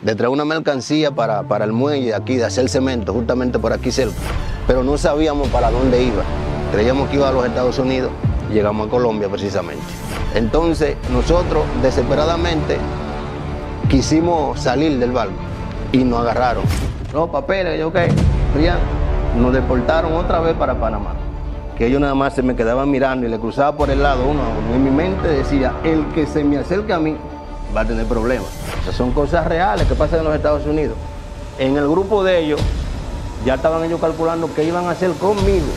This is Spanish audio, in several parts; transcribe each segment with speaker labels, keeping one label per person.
Speaker 1: de traer una mercancía para el muelle de aquí, de hacer cemento, justamente por aquí cerca. Pero no sabíamos para dónde iba. Creíamos que iba a los Estados Unidos y llegamos a Colombia precisamente. Entonces nosotros desesperadamente quisimos salir del barco y nos agarraron. Los papeles, yo qué, ya nos deportaron otra vez para Panamá. Que ellos nada más se me quedaban mirando y le cruzaba por el lado uno a uno. En mi mente decía, el que se me acerque a mí va a tener problemas. Esas son cosas reales que pasan en los Estados Unidos. En el grupo de ellos, ya estaban ellos calculando qué iban a hacer conmigo.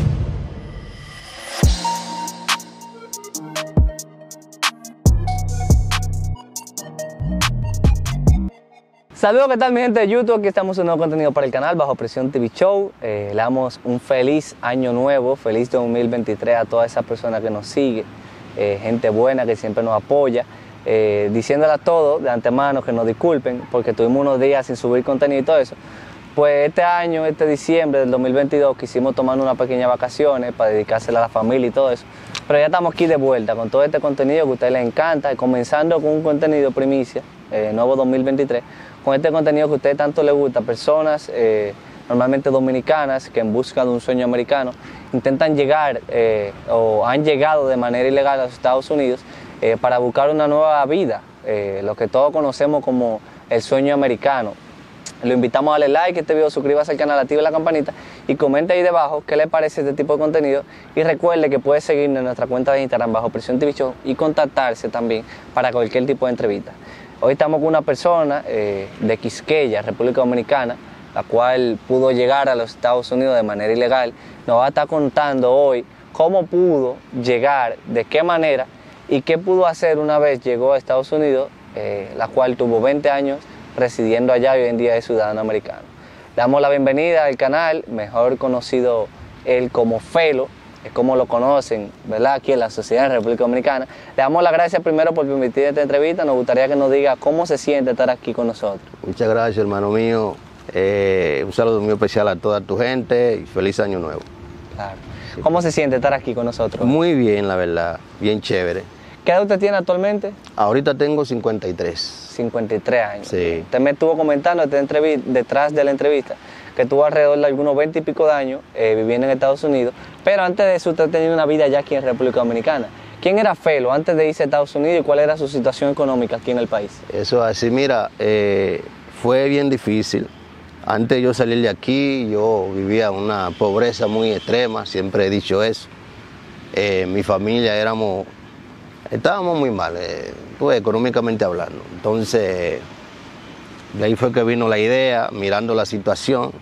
Speaker 2: Saludos, ¿qué tal mi gente de YouTube? Aquí estamos en un nuevo contenido para el canal Bajo Presión TV Show. Le damos un feliz año nuevo, feliz 2023 a todas esas personas que nos siguen, gente buena que siempre nos apoya, diciéndole a todos de antemano que nos disculpen porque tuvimos unos días sin subir contenido y todo eso. Pues este año, este diciembre del 2022, quisimos tomar unas pequeñas vacaciones para dedicársela a la familia y todo eso. Pero ya estamos aquí de vuelta con todo este contenido que a ustedes les encanta, comenzando con un contenido primicia, nuevo 2023, con este contenido que a ustedes tanto les gusta, personas normalmente dominicanas que en busca de un sueño americano intentan llegar o han llegado de manera ilegal a los Estados Unidos para buscar una nueva vida, lo que todos conocemos como el sueño americano. Lo invitamos a darle like a este video, suscríbase al canal, active la campanita y comente ahí debajo qué le parece este tipo de contenido. Y recuerde que puede seguirnos en nuestra cuenta de Instagram Bajo Presión TV Show y contactarse también para cualquier tipo de entrevista. Hoy estamos con una persona de Quisqueya, República Dominicana, la cual pudo llegar a los Estados Unidos de manera ilegal. Nos va a estar contando hoy cómo pudo llegar, de qué manera y qué pudo hacer una vez llegó a Estados Unidos, la cual tuvo 20 años residiendo allá y hoy en día es ciudadano americano. Le damos la bienvenida al canal, mejor conocido él como Felo, es como lo conocen, ¿verdad? Aquí en la sociedad en República Dominicana. Le damos las gracias primero por permitir esta entrevista. Nos gustaría que nos diga cómo se siente estar aquí con nosotros.
Speaker 1: Muchas gracias, hermano mío. Un saludo muy especial a toda tu gente y feliz año nuevo.
Speaker 2: Claro. ¿Cómo se siente estar aquí con nosotros?
Speaker 1: Muy bien, la verdad, bien chévere.
Speaker 2: ¿Qué edad usted tiene actualmente?
Speaker 1: Ahorita tengo 53.
Speaker 2: 53 años.
Speaker 1: Sí.
Speaker 2: Usted me estuvo comentando detrás de la entrevista que tuvo alrededor de algunos 20 y pico de años viviendo en Estados Unidos, pero antes de eso usted tenía una vida ya aquí en República Dominicana. ¿Quién era Felo antes de irse a Estados Unidos y cuál era su situación económica aquí en el país?
Speaker 1: Eso así, mira, fue bien difícil. Antes de yo salir de aquí, yo vivía una pobreza muy extrema, siempre he dicho eso. Mi familia estábamos muy mal, pues, económicamente hablando. Entonces, de ahí fue que vino la idea, mirando la situación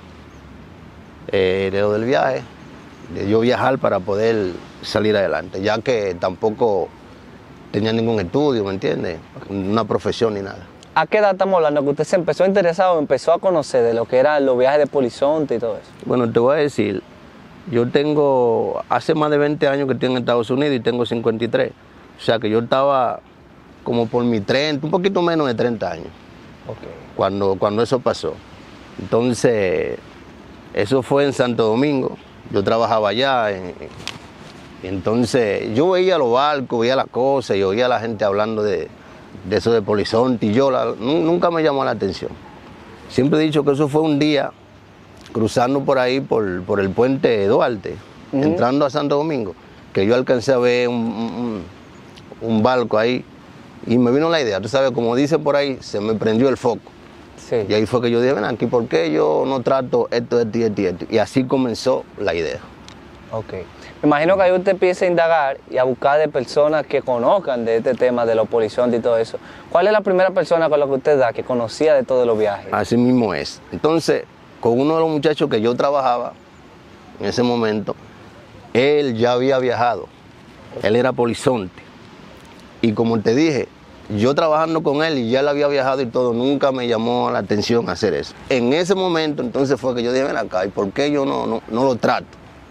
Speaker 1: de lo del viaje, de yo viajar para poder salir adelante, ya que tampoco tenía ningún estudio, ¿me entiendes? Una profesión ni nada.
Speaker 2: ¿A qué edad estamos hablando? Que usted se empezó interesado, empezó a conocer de lo que eran los viajes de polizonte y todo eso.
Speaker 1: Bueno, te voy a decir, yo hace más de 20 años que estoy en Estados Unidos y tengo 53. O sea que yo estaba como por mis 30, un poquito menos de 30 años.
Speaker 2: Okay.
Speaker 1: Cuando eso pasó. Entonces, eso fue en Santo Domingo. Yo trabajaba allá. Y entonces, yo veía los barcos, veía las cosas y oía a la gente hablando de eso de polizonte. Y nunca me llamó la atención. Siempre he dicho que eso fue un día cruzando por ahí, por el puente Duarte, entrando a Santo Domingo, que yo alcancé a ver un barco ahí. Y me vino la idea, tú sabes, como dicen por ahí, se me prendió el foco.
Speaker 2: Sí.
Speaker 1: Y ahí fue que yo dije, ven aquí, ¿por qué yo no trato esto? Y así comenzó la idea.
Speaker 2: Ok. Me imagino que ahí usted empieza a indagar y a buscar de personas que conozcan de este tema de los polizontes y todo eso. ¿Cuál es la primera persona con la que usted da que conocía de todos los viajes?
Speaker 1: Así mismo es. Entonces, con uno de los muchachos que yo trabajaba en ese momento, él ya había viajado. Él era polizonte. Y como te dije, yo trabajando con él y ya él había viajado y todo, nunca me llamó la atención hacer eso. En ese momento entonces fue que yo dije, ven acá, ¿y por qué yo no lo trato?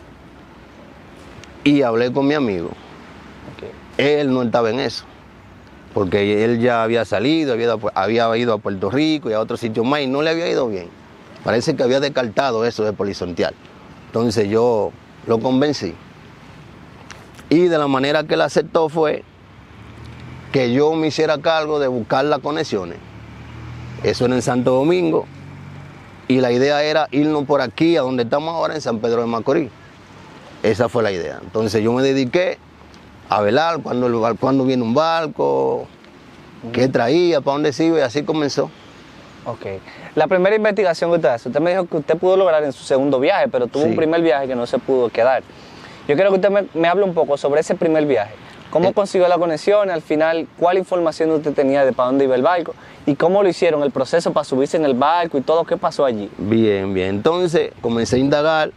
Speaker 1: Y hablé con mi amigo.
Speaker 2: Okay.
Speaker 1: Él no estaba en eso, porque él ya había salido, había ido a Puerto Rico y a otros sitios más y no le había ido bien. Parece que había descartado eso de polizontear. Entonces yo lo convencí. Y de la manera que él aceptó fue que yo me hiciera cargo de buscar las conexiones Eso era en Santo Domingo. Y la idea era irnos por aquí, a donde estamos ahora, en San Pedro de Macorís. Esa fue la idea. Entonces yo me dediqué a velar cuando viene un barco, qué traía, para dónde se iba, y así comenzó.
Speaker 2: Ok. La primera investigación que usted hace, usted me dijo que usted pudo lograr en su segundo viaje, pero tuvo un primer viaje que no se pudo quedar. Yo quiero que usted me hable un poco sobre ese primer viaje. ¿Cómo consiguió la conexión? Al final, ¿cuál información usted tenía de para dónde iba el barco? ¿Y cómo lo hicieron? ¿El proceso para subirse en el barco y todo? ¿Qué pasó allí?
Speaker 1: Bien, bien. Entonces comencé a indagar.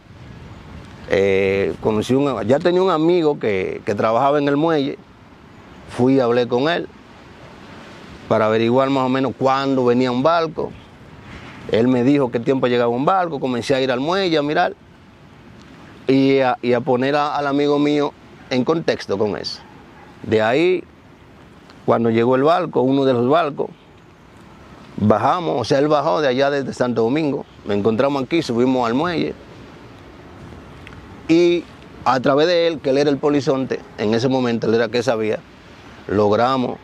Speaker 1: Ya tenía un amigo que trabajaba en el muelle. Fui y hablé con él para averiguar más o menos cuándo venía un barco. Él me dijo qué tiempo llegaba un barco. Comencé a ir al muelle a mirar y a poner al amigo mío en contexto con eso. De ahí, cuando llegó el barco, uno de los barcos, bajamos, o sea, él bajó de allá desde Santo Domingo, nos encontramos aquí, subimos al muelle y a través de él, que él era el polizonte, en ese momento él era que sabía, logramos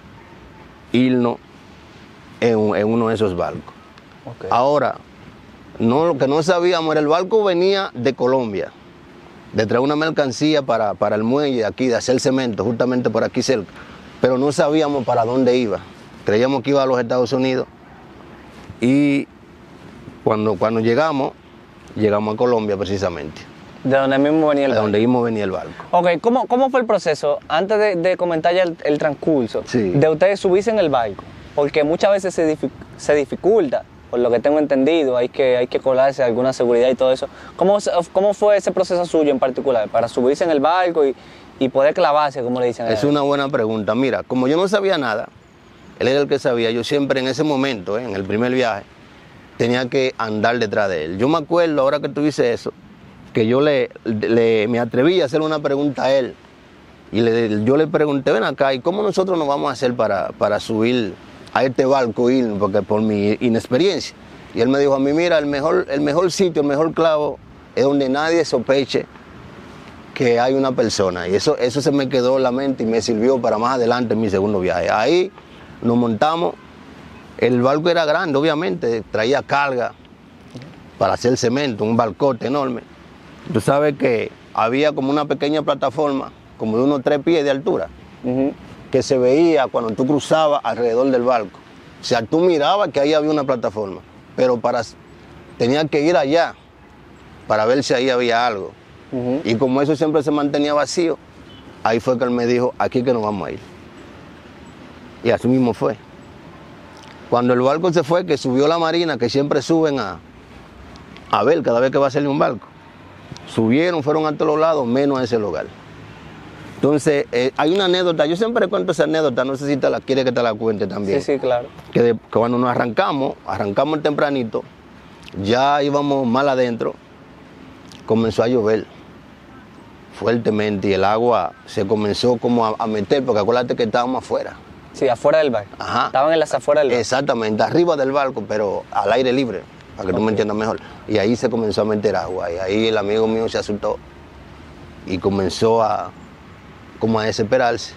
Speaker 1: irnos en uno de esos barcos.
Speaker 2: Okay.
Speaker 1: Ahora, lo que no sabíamos era el barco venía de Colombia, de traer una mercancía para el muelle aquí, de hacer cemento, justamente por aquí cerca, pero no sabíamos para dónde iba. Creíamos que iba a los Estados Unidos y cuando llegamos a Colombia precisamente.
Speaker 2: ¿De donde mismo venía el barco?
Speaker 1: De donde mismo venía el barco.
Speaker 2: Ok, ¿cómo fue el proceso? Antes de comentar ya el transcurso, de ustedes subirse en el barco, porque muchas veces se dificulta, por lo que tengo entendido, hay que colarse alguna seguridad y todo eso. ¿Cómo fue ese proceso suyo en particular para subirse en el barco y poder clavarse, como le dicen?
Speaker 1: Es una buena pregunta. Mira, como yo no sabía nada, él era el que sabía, yo siempre en ese momento, en el primer viaje, tenía que andar detrás de él. Yo me acuerdo, ahora que tú dices eso, que yo me atreví a hacer una pregunta a él. Y yo le pregunté, ven acá, ¿y cómo nosotros nos vamos a hacer para subir a este barco, porque por mi inexperiencia? Y él me dijo a mí, mira, el mejor sitio, el mejor clavo es donde nadie sospeche que hay una persona. Y eso se me quedó en la mente y me sirvió para más adelante en mi segundo viaje. Ahí nos montamos, el barco era grande, obviamente, traía carga para hacer cemento, un barcote enorme. Tú sabes que había como una pequeña plataforma, como de unos 3 pies de altura, que se veía cuando tú cruzabas alrededor del barco. O sea, tú mirabas que ahí había una plataforma, pero tenía que ir allá para ver si ahí había algo. Y como eso siempre se mantenía vacío, ahí fue que él me dijo, aquí que nos vamos a ir. Y así mismo fue. Cuando el barco se fue, que subió la marina, que siempre suben a ver cada vez que va a salir un barco, subieron, fueron a todos los lados, menos a ese lugar. Entonces, hay una anécdota, yo siempre cuento esa anécdota, no sé si quiere que te la cuente también.
Speaker 2: Sí, claro.
Speaker 1: Que cuando nos arrancamos tempranito, ya íbamos mal adentro, comenzó a llover fuertemente y el agua se comenzó como a meter, porque acuérdate que estábamos afuera.
Speaker 2: Sí, afuera del barco.
Speaker 1: Ajá.
Speaker 2: Estaban en las afueras del barco.
Speaker 1: Exactamente, arriba del barco, pero al aire libre, para que tú me entiendas mejor. Y ahí se comenzó a meter agua, y ahí el amigo mío se asustó y comenzó como a desesperarse.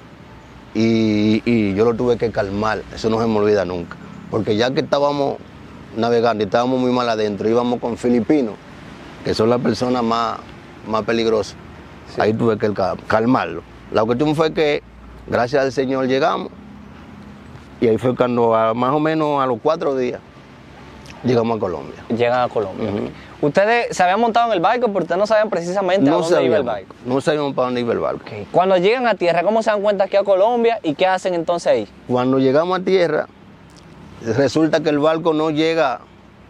Speaker 1: Y yo lo tuve que calmar, eso no se me olvida nunca. Porque ya que estábamos navegando y estábamos muy mal adentro, íbamos con filipinos, que son las personas más peligrosas. Sí. Ahí tuve que calmarlo. La cuestión fue que, gracias al Señor, llegamos. Y ahí fue cuando, más o menos a los 4 días, llegamos a Colombia.
Speaker 2: Llegan a Colombia. Ustedes se habían montado en el barco, pero ustedes no sabían precisamente a dónde iba el barco.
Speaker 1: No sabíamos para dónde iba el barco.
Speaker 2: Okay. Cuando llegan a tierra, ¿cómo se dan cuenta que a Colombia y qué hacen entonces ahí?
Speaker 1: Cuando llegamos a tierra, resulta que el barco no llega,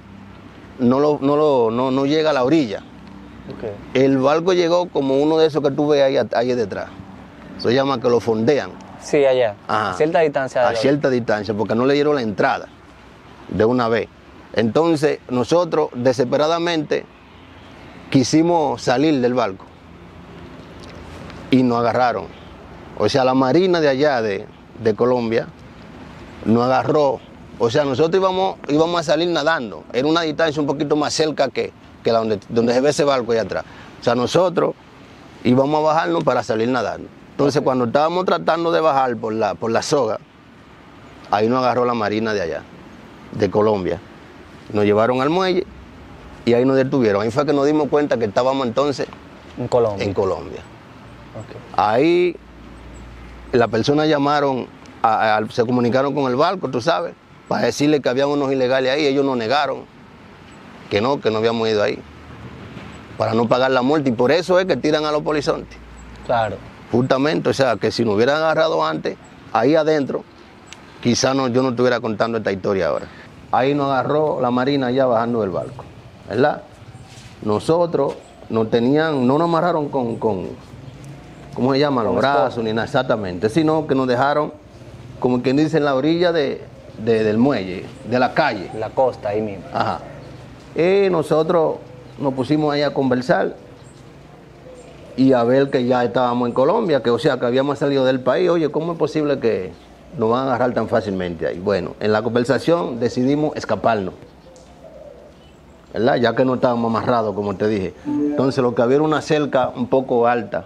Speaker 1: no llega a la orilla. Okay. El barco llegó como uno de esos que tú ves ahí detrás. Se llama que lo fondean.
Speaker 2: Sí, allá. Ajá. A cierta distancia.
Speaker 1: A cierta distancia, porque no le dieron la entrada de una vez. Entonces, nosotros desesperadamente quisimos salir del barco y nos agarraron. O sea, la marina de allá de Colombia nos agarró. O sea, nosotros íbamos a salir nadando. Era una distancia un poquito más cerca que donde se ve ese barco allá atrás. O sea, nosotros íbamos a bajarnos para salir nadando. Entonces, cuando estábamos tratando de bajar por la soga, ahí nos agarró la marina de allá. de Colombia. Nos llevaron al muelle y ahí nos detuvieron. Ahí fue que nos dimos cuenta que estábamos entonces
Speaker 2: En Colombia.
Speaker 1: en Colombia.
Speaker 2: Ok.
Speaker 1: Ahí las personas llamaron, se comunicaron con el barco, tú sabes, para decirle que había unos ilegales ahí. Ellos nos negaron que no habíamos ido ahí, para no pagar la multa. Y por eso es que tiran a los polizontes.
Speaker 2: Claro.
Speaker 1: Justamente, o sea, que si nos hubieran agarrado antes, ahí adentro, quizás yo no estuviera contando esta historia ahora. Ahí nos agarró la marina ya bajando del barco, ¿verdad? Nosotros no nos amarraron con ¿cómo se llama? Los brazos, ni nada exactamente, sino que nos dejaron, como quien dice, en la orilla del muelle, de la calle.
Speaker 2: La costa, ahí mismo.
Speaker 1: Ajá. Y nosotros nos pusimos ahí a conversar y a ver que ya estábamos en Colombia, que o sea, que habíamos salido del país. Oye, ¿cómo es posible que nos van a agarrar tan fácilmente ahí? Bueno, en la conversación decidimos escaparnos, ¿verdad? Ya que no estábamos amarrados, como te dije. Entonces, lo que había era una cerca un poco alta.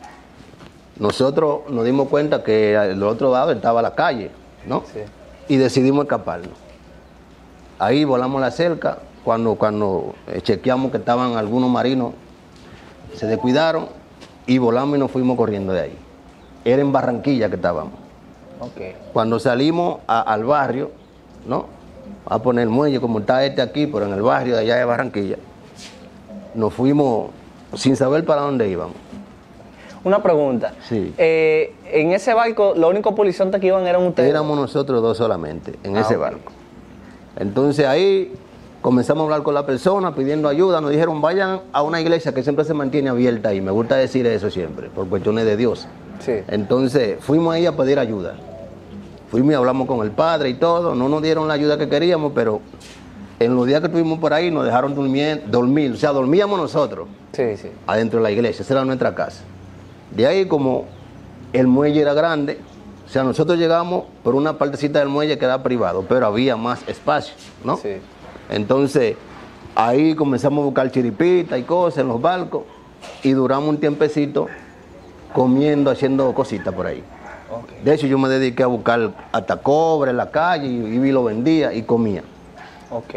Speaker 1: Nosotros nos dimos cuenta que al otro lado estaba la calle, ¿no?
Speaker 2: Sí.
Speaker 1: Y decidimos escaparnos. Ahí volamos la cerca. Cuando chequeamos que estaban algunos marinos, se descuidaron y volamos y nos fuimos corriendo de ahí. Era en Barranquilla que estábamos.
Speaker 2: Ok.
Speaker 1: Cuando salimos al barrio, ¿no? A poner el muelle como está este aquí, pero en el barrio de allá de Barranquilla, nos fuimos sin saber para dónde íbamos.
Speaker 2: Una pregunta.
Speaker 1: Sí.
Speaker 2: En ese barco, los únicos polizontes que iban eran ustedes.
Speaker 1: Éramos nosotros dos solamente en ese
Speaker 2: ok.
Speaker 1: barco. Entonces ahí comenzamos a hablar con la persona pidiendo ayuda. Nos dijeron, vayan a una iglesia que siempre se mantiene abierta y me gusta decir eso siempre, por cuestiones de Dios.
Speaker 2: Sí.
Speaker 1: Entonces fuimos ahí a pedir ayuda. Fuimos y hablamos con el padre y todo. No nos dieron la ayuda que queríamos, pero en los días que estuvimos por ahí nos dejaron dormir. O sea, dormíamos nosotros
Speaker 2: Sí, sí.
Speaker 1: adentro de la iglesia. Esa era nuestra casa. De ahí, como el muelle era grande, o sea, nosotros llegamos por una partecita del muelle que era privado, pero había más espacio, ¿no?
Speaker 2: Sí.
Speaker 1: Entonces, ahí comenzamos a buscar chiripitas y cosas en los barcos y duramos un tiempecito comiendo, haciendo cositas por ahí.
Speaker 2: Ok.
Speaker 1: De hecho, yo me dediqué a buscar hasta cobre en la calle y lo vendía y comía.
Speaker 2: Ok.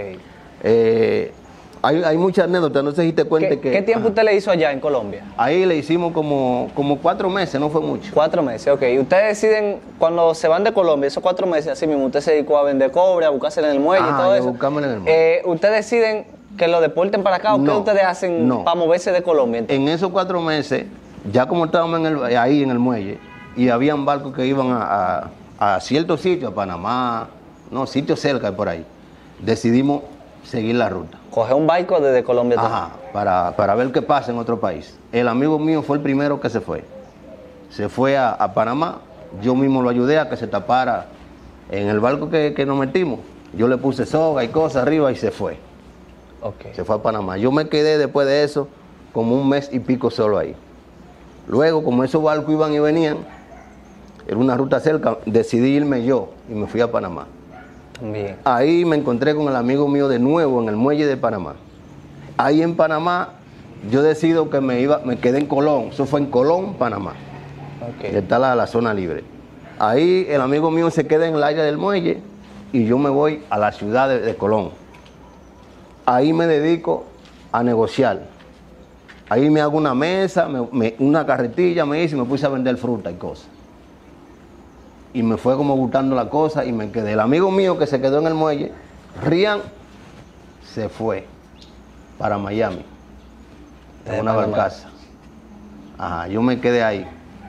Speaker 1: Hay muchas anécdotas, no sé si te cuente que...
Speaker 2: ¿Qué tiempo
Speaker 1: ajá.
Speaker 2: usted le hizo allá en Colombia?
Speaker 1: Ahí le hicimos como 4 meses, no fue mucho.
Speaker 2: 4 meses, ok. Y ustedes deciden, cuando se van de Colombia, esos 4 meses, así mismo, usted se dedicó a vender cobre, a buscárselo en el muelle y
Speaker 1: Ajá,
Speaker 2: todo
Speaker 1: y a
Speaker 2: eso.
Speaker 1: buscármelo en el muelle.
Speaker 2: ¿Ustedes deciden que lo deporten para acá o qué
Speaker 1: No,
Speaker 2: ustedes hacen
Speaker 1: no.
Speaker 2: para moverse de Colombia? Entonces?
Speaker 1: En esos 4 meses, ya como estábamos ahí en el muelle, y habían barcos que iban a ciertos sitios, a Panamá, no, sitios cerca de por ahí, decidimos seguir la ruta.
Speaker 2: Coger un barco desde Colombia también.
Speaker 1: Ajá, para ver qué pasa en otro país. El amigo mío fue el primero que se fue. Se fue a Panamá, yo mismo lo ayudé a que se tapara en el barco que nos metimos. Yo le puse soga y cosas arriba y se fue.
Speaker 2: Ok.
Speaker 1: Se fue a Panamá. Yo me quedé después de eso como 1 mes y pico solo ahí. Luego, como esos barcos iban y venían, era una ruta cerca, decidí irme yo y me fui a Panamá.
Speaker 2: También.
Speaker 1: Ahí me encontré con el amigo mío de nuevo en el muelle de Panamá. Ahí en Panamá yo decido que me quedé en Colón. Eso fue en Colón, Panamá.
Speaker 2: Ok.
Speaker 1: Está la zona libre. Ahí el amigo mío se queda en el área del muelle y yo me voy a la ciudad de Colón. Ahí me dedico a negociar. Ahí me hago una mesa, una carretilla me hice y me puse a vender fruta y cosas. Y me fue como gustando la cosa y me quedé. El amigo mío que se quedó en el muelle, Rian, se fue para Miami.
Speaker 2: Desde
Speaker 1: En una
Speaker 2: Panamá.
Speaker 1: barcaza. Ajá, yo me quedé ahí.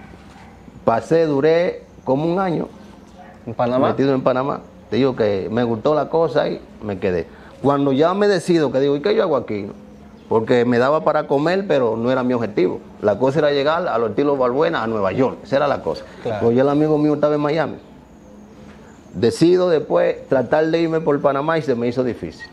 Speaker 1: Duré como 1 año
Speaker 2: ¿En Panamá?
Speaker 1: metido en Panamá. Te digo que me gustó la cosa y me quedé. Cuando ya me decido, que digo, ¿y qué yo hago aquí? Porque me daba para comer, pero no era mi objetivo. La cosa era llegar a los estilos Balbuena, a Nueva York. Esa era la cosa.
Speaker 2: Claro.
Speaker 1: Pues ya el amigo mío estaba en Miami. Decido después tratar de irme por Panamá y se me hizo difícil.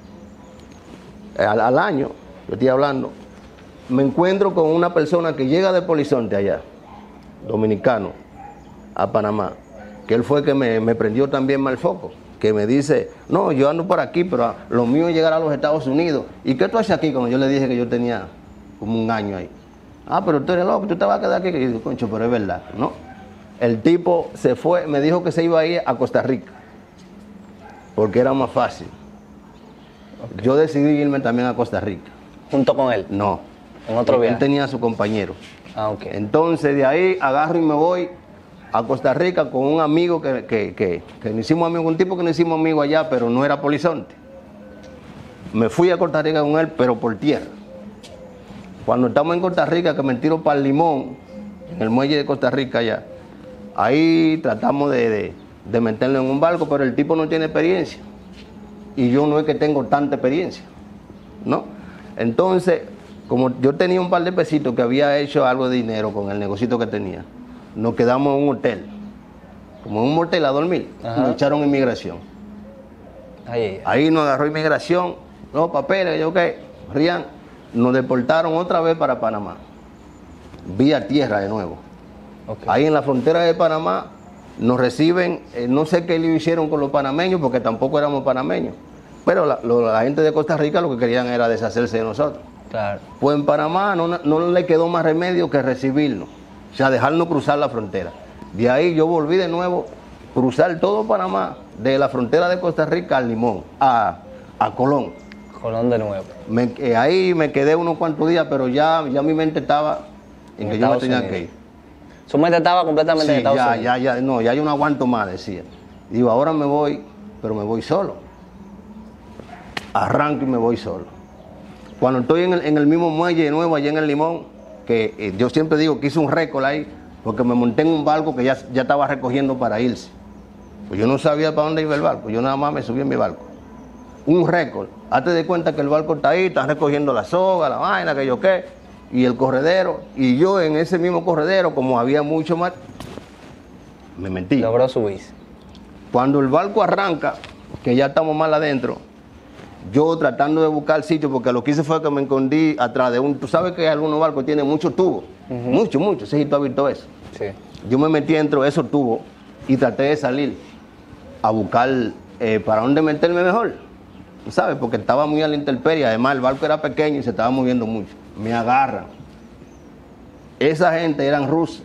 Speaker 1: Al año, yo estoy hablando, me encuentro con una persona que llega de Polizonte allá, dominicano, a Panamá, que él fue que me prendió también mal foco, que me dice, no, yo ando por aquí, pero lo mío es llegar a los Estados Unidos. ¿Y qué tú haces aquí? Cuando yo le dije que yo tenía como 1 año ahí. Ah, pero tú eres loco, tú te vas a quedar aquí. Y yo digo, concho, pero es verdad, ¿no? El tipo se fue, me dijo que se iba a ir a Costa Rica, porque era más fácil. Okay. Yo decidí irme también a Costa Rica.
Speaker 2: ¿Junto con él?
Speaker 1: No.
Speaker 2: ¿En otro viaje?
Speaker 1: Él tenía a su compañero.
Speaker 2: Ah, ok.
Speaker 1: Entonces de ahí agarro y me voy a Costa Rica con un amigo que nos hicimos amigos, un tipo que nos hicimos amigos allá, pero no era polizonte. Me fui a Costa Rica con él, pero por tierra. Cuando estamos en Costa Rica, que me tiro para el Limón, en el muelle de Costa Rica allá, ahí tratamos de meterlo en un barco, pero el tipo no tiene experiencia. Y yo no es que tengo tanta experiencia, ¿no? Entonces, como yo tenía un par de pesitos que había hecho algo de dinero con el negocito que tenía, nos quedamos en un hotel, como en un motel a dormir. Ajá. Nos echaron inmigración. Ahí nos agarró inmigración, los papeles, yo qué, Rian, nos deportaron otra vez para Panamá, vía tierra de nuevo. Okay. Ahí en la frontera de Panamá nos reciben, no sé qué le hicieron con los panameños, porque tampoco éramos panameños, pero la gente de Costa Rica lo que querían era deshacerse de nosotros.
Speaker 2: Claro.
Speaker 1: Pues en Panamá no le quedó más remedio que recibirnos, o sea, dejarnos cruzar la frontera. De ahí yo volví de nuevo, cruzar todo Panamá, de la frontera de Costa Rica al Limón, a Colón.
Speaker 2: Colón de nuevo.
Speaker 1: Ahí me quedé unos cuantos días, pero ya mi mente estaba en que yo me tenía que ir.
Speaker 2: Su mente estaba completamente en Estados Unidos.
Speaker 1: Ya yo no aguanto más, decía. Digo, ahora me voy, pero me voy solo. Arranco y me voy solo. Cuando estoy en el mismo muelle de nuevo, allá en el Limón, que yo siempre digo que hice un récord ahí, porque me monté en un barco que ya estaba recogiendo para irse. Pues yo no sabía para dónde iba el barco, yo nada más me subí en mi barco. Un récord. Hazte de cuenta que el barco está ahí, está recogiendo la soga, la vaina, que yo qué, y el corredero, y yo en ese mismo corredero, como había mucho más, me metí.
Speaker 2: Logró subirse.
Speaker 1: Cuando el barco arranca, que ya estamos mal adentro, yo tratando de buscar sitio, porque lo que hice fue que me escondí atrás de tú sabes que algunos barcos tienen muchos tubos, mucho, si tú has visto eso.
Speaker 2: Sí.
Speaker 1: Yo me metí dentro de esos tubos y traté de salir a buscar para dónde meterme mejor, ¿sabes? Porque estaba muy a la intemperie, además el barco era pequeño y se estaba moviendo mucho. Me agarran. Esa gente eran rusos.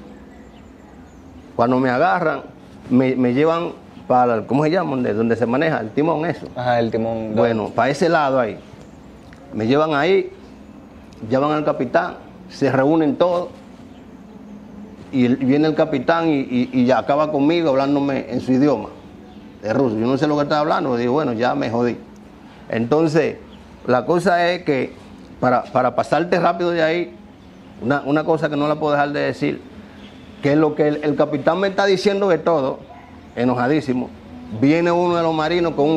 Speaker 1: Cuando me agarran, me llevan para, ¿cómo se llama? Donde se maneja el timón, eso.
Speaker 2: Ajá, el timón.
Speaker 1: Bueno, para ese lado ahí. Me llevan ahí, llevan al capitán, se reúnen todos, y viene el capitán y ya acaba conmigo hablándome en su idioma, de ruso. Yo no sé lo que está hablando, digo, bueno, ya me jodí. Entonces, la cosa es que para pasarte rápido de ahí, una cosa que no la puedo dejar de decir, que lo que el capitán me está diciendo de todo, enojadísimo, viene uno de los marinos con un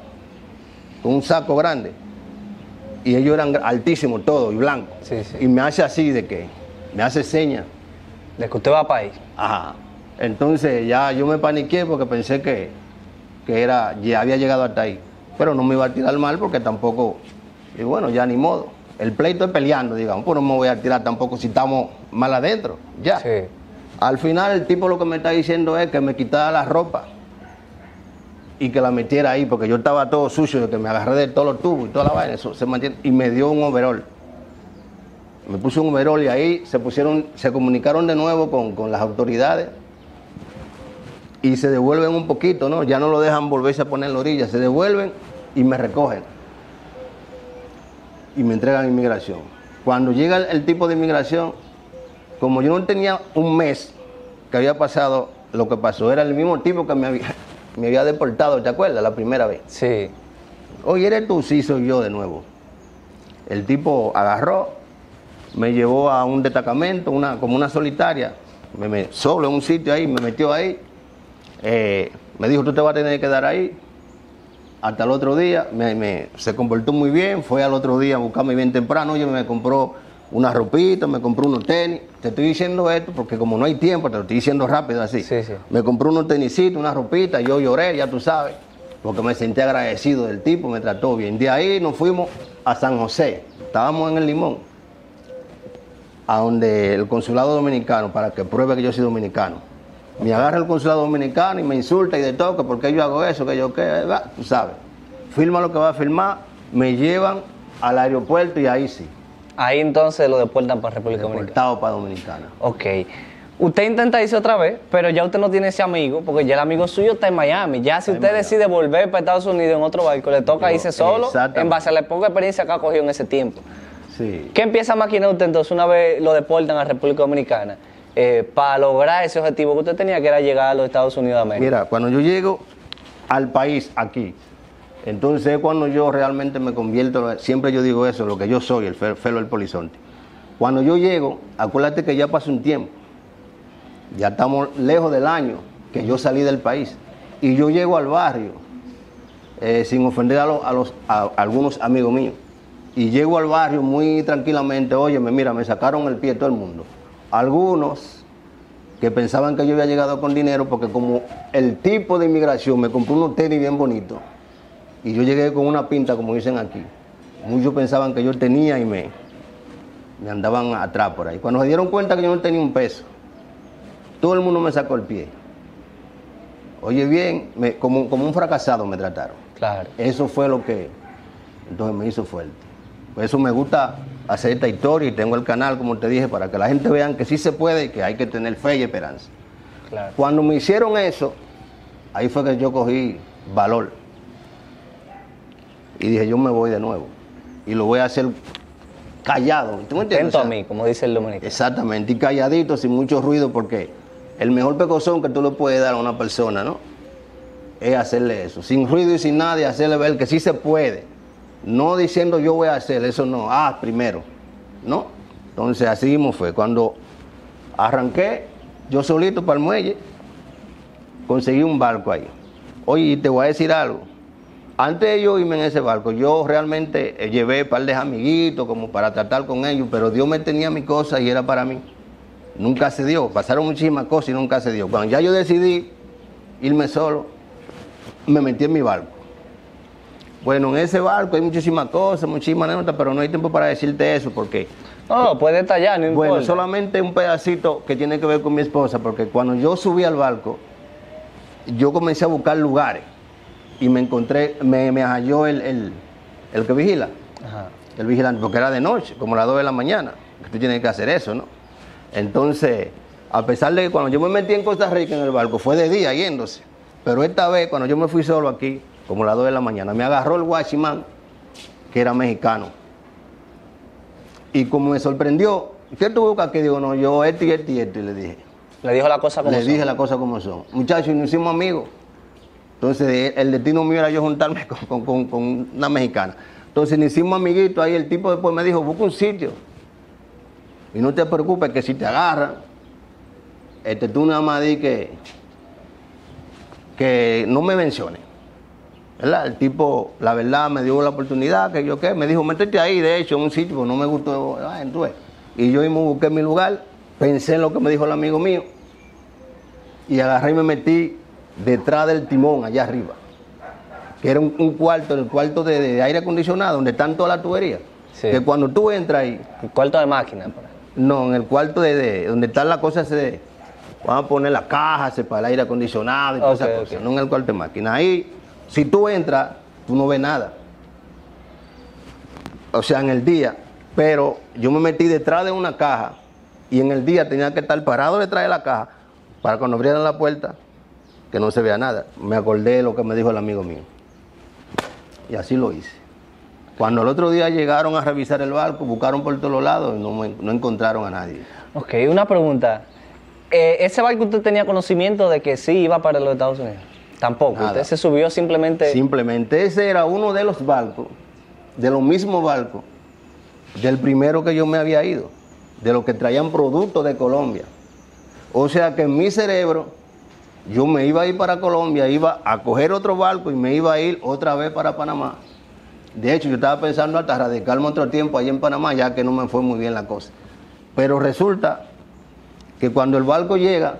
Speaker 1: saco grande, y ellos eran altísimos todos y blancos,
Speaker 2: sí.
Speaker 1: Y me hace así me hace señas.
Speaker 2: De que usted va para ahí.
Speaker 1: Ajá. Entonces ya yo me paniqué porque pensé que ya había llegado hasta ahí, pero no me iba a tirar mal porque tampoco, y bueno, ya ni modo. El pleito es peleando, digamos, pues no me voy a tirar tampoco si estamos mal adentro, ya.
Speaker 2: Sí.
Speaker 1: Al final el tipo lo que me está diciendo es que me quitara la ropa y que la metiera ahí, porque yo estaba todo sucio, de que me agarré de todos los tubos y toda la vaina, eso se mantiene, y me dio un overol. Me puse un overol y ahí se comunicaron de nuevo con las autoridades y se devuelven un poquito, ¿no? Ya no lo dejan volverse a poner en la orilla, se devuelven y me recogen y me entregan a inmigración. Cuando llega el tipo de inmigración, como yo no tenía un mes que había pasado lo que pasó, era el mismo tipo que me había deportado, ¿te acuerdas? La primera vez.
Speaker 2: Sí.
Speaker 1: Oye, ¿eres tú? Sí, soy yo de nuevo. El tipo agarró, me llevó a un destacamento, como una solitaria, solo en un sitio ahí, me metió ahí, me dijo, tú te vas a tener que quedar ahí hasta el otro día. Se comportó muy bien, fue al otro día a buscarme bien temprano, oye, me compró una ropita, me compró unos tenis. Te estoy diciendo esto porque como no hay tiempo, te lo estoy diciendo rápido así.
Speaker 2: Sí.
Speaker 1: Me compró unos tenisitos, una ropita, yo lloré, ya tú sabes, porque me sentí agradecido del tipo, me trató bien. De ahí nos fuimos a San José, estábamos en el Limón, a donde el consulado dominicano, para que pruebe que yo soy dominicano. Me agarra el consulado dominicano y me insulta y de todo, que por qué yo hago eso, que yo qué, tú sabes. Firma lo que va a firmar, me llevan al aeropuerto y ahí sí.
Speaker 2: Ahí entonces lo deportan para República Dominicana.
Speaker 1: Deportado para Dominicana.
Speaker 2: Ok. Usted intenta irse otra vez, pero ya usted no tiene ese amigo, porque ya el amigo suyo está en Miami. Ya si usted decide volver para Estados Unidos en otro barco, le toca irse solo, en base a la poca experiencia que ha cogido en ese tiempo.
Speaker 1: Sí.
Speaker 2: ¿Qué empieza a maquinar usted entonces una vez lo deportan a República Dominicana para lograr ese objetivo que usted tenía, que era llegar a los Estados Unidos de América?
Speaker 1: Mira, cuando yo llego al país aquí, entonces es cuando yo realmente me convierto, siempre yo digo eso, lo que yo soy, el Felo del Polizonte. Cuando yo llego, acuérdate que ya pasó un tiempo. Ya estamos lejos del año que yo salí del país. Y yo llego al barrio, sin ofender a algunos amigos míos. Y llego al barrio muy tranquilamente. Óyeme, mira, me sacaron el pie todo el mundo. Algunos que pensaban que yo había llegado con dinero, porque como el tipo de inmigración me compró unos tenis bien bonitos. Y yo llegué con una pinta, como dicen aquí. Muchos pensaban que yo tenía y me andaban atrás por ahí. Cuando se dieron cuenta que yo no tenía un peso, todo el mundo me sacó el pie. Oye bien, como un fracasado me trataron.
Speaker 2: Claro.
Speaker 1: Eso fue lo que entonces me hizo fuerte. Por eso me gusta hacer esta historia y tengo el canal, como te dije, para que la gente vea que sí se puede y que hay que tener fe y esperanza.
Speaker 2: Claro.
Speaker 1: Cuando me hicieron eso, ahí fue que yo cogí valor. Y dije, yo me voy de nuevo. Y lo voy a hacer callado. ¿Tú me entiendes?
Speaker 2: Atento a mí, como dice el dominicano.
Speaker 1: Exactamente, y calladito, sin mucho ruido, porque el mejor pecozón que tú le puedes dar a una persona, ¿no? Es hacerle eso, sin ruido y sin nadie, hacerle ver que sí se puede. No diciendo yo voy a hacer eso, no. Primero, ¿no? Entonces así mismo fue. Cuando arranqué, yo solito para el muelle, conseguí un barco ahí. Oye, te voy a decir algo. Antes de yo irme en ese barco, yo realmente llevé un par de amiguitos como para tratar con ellos, pero Dios me tenía mi cosa y era para mí. Nunca se dio, pasaron muchísimas cosas y nunca se dio. Cuando ya yo decidí irme solo, me metí en mi barco. Bueno, en ese barco hay muchísimas cosas, muchísimas anécdotas, pero no hay tiempo para decirte eso, porque...
Speaker 2: No, puede detallar, no importa.
Speaker 1: Bueno, solamente un pedacito que tiene que ver con mi esposa, porque cuando yo subí al barco, yo comencé a buscar lugares. Y me encontré, me halló el que vigila.
Speaker 2: Ajá.
Speaker 1: El vigilante, porque era de noche, como las 2 de la mañana. Que tú tienes que hacer eso, ¿no? Entonces, a pesar de que cuando yo me metí en Costa Rica en el barco, fue de día yéndose. Pero esta vez, cuando yo me fui solo aquí, como las 2 de la mañana, me agarró el guachimán, que era mexicano. Y como me sorprendió, ¿qué tú buscas aquí? Digo, no, yo y le dije.
Speaker 2: Le dijo la cosa como son.
Speaker 1: Le dije la cosa como son. Muchachos, nos hicimos amigos. Entonces, el destino mío era yo juntarme con una mexicana. Entonces, nos hicimos amiguitos. Ahí el tipo después me dijo, busca un sitio. Y no te preocupes que si te agarran, tú nada más di que no me menciones. ¿Verdad? El tipo, la verdad, me dio la oportunidad, que yo qué, me dijo, métete ahí, de hecho, en un sitio, no me gustó. Entonces, y yo mismo busqué mi lugar, pensé en lo que me dijo el amigo mío, y agarré y me metí detrás del timón, allá arriba, que era un cuarto, el cuarto de aire acondicionado, donde están todas las tuberías. Sí. Que cuando tú entras ahí...
Speaker 2: ¿El cuarto de máquina?
Speaker 1: No, en el cuarto donde están las cosas, van a poner las cajas para el aire acondicionado y todas esas cosas, no en el cuarto de máquina. Ahí, si tú entras, tú no ves nada. O sea, en el día, pero yo me metí detrás de una caja y en el día tenía que estar parado detrás de la caja para cuando abrieran la puerta, que no se vea nada. Me acordé de lo que me dijo el amigo mío. Y así lo hice. Cuando el otro día llegaron a revisar el barco, buscaron por todos lados y no encontraron a nadie.
Speaker 2: Ok, una pregunta. ¿Ese barco usted tenía conocimiento de que sí iba para los Estados Unidos? Tampoco. Nada. Usted se subió simplemente...
Speaker 1: Simplemente. Ese era uno de los barcos, de los mismos barcos, del primero que yo me había ido, de los que traían productos de Colombia. O sea que en mi cerebro, yo me iba a ir para Colombia, iba a coger otro barco y me iba a ir otra vez para Panamá. De hecho, yo estaba pensando hasta radicarme otro tiempo allá en Panamá, ya que no me fue muy bien la cosa. Pero resulta que cuando el barco llega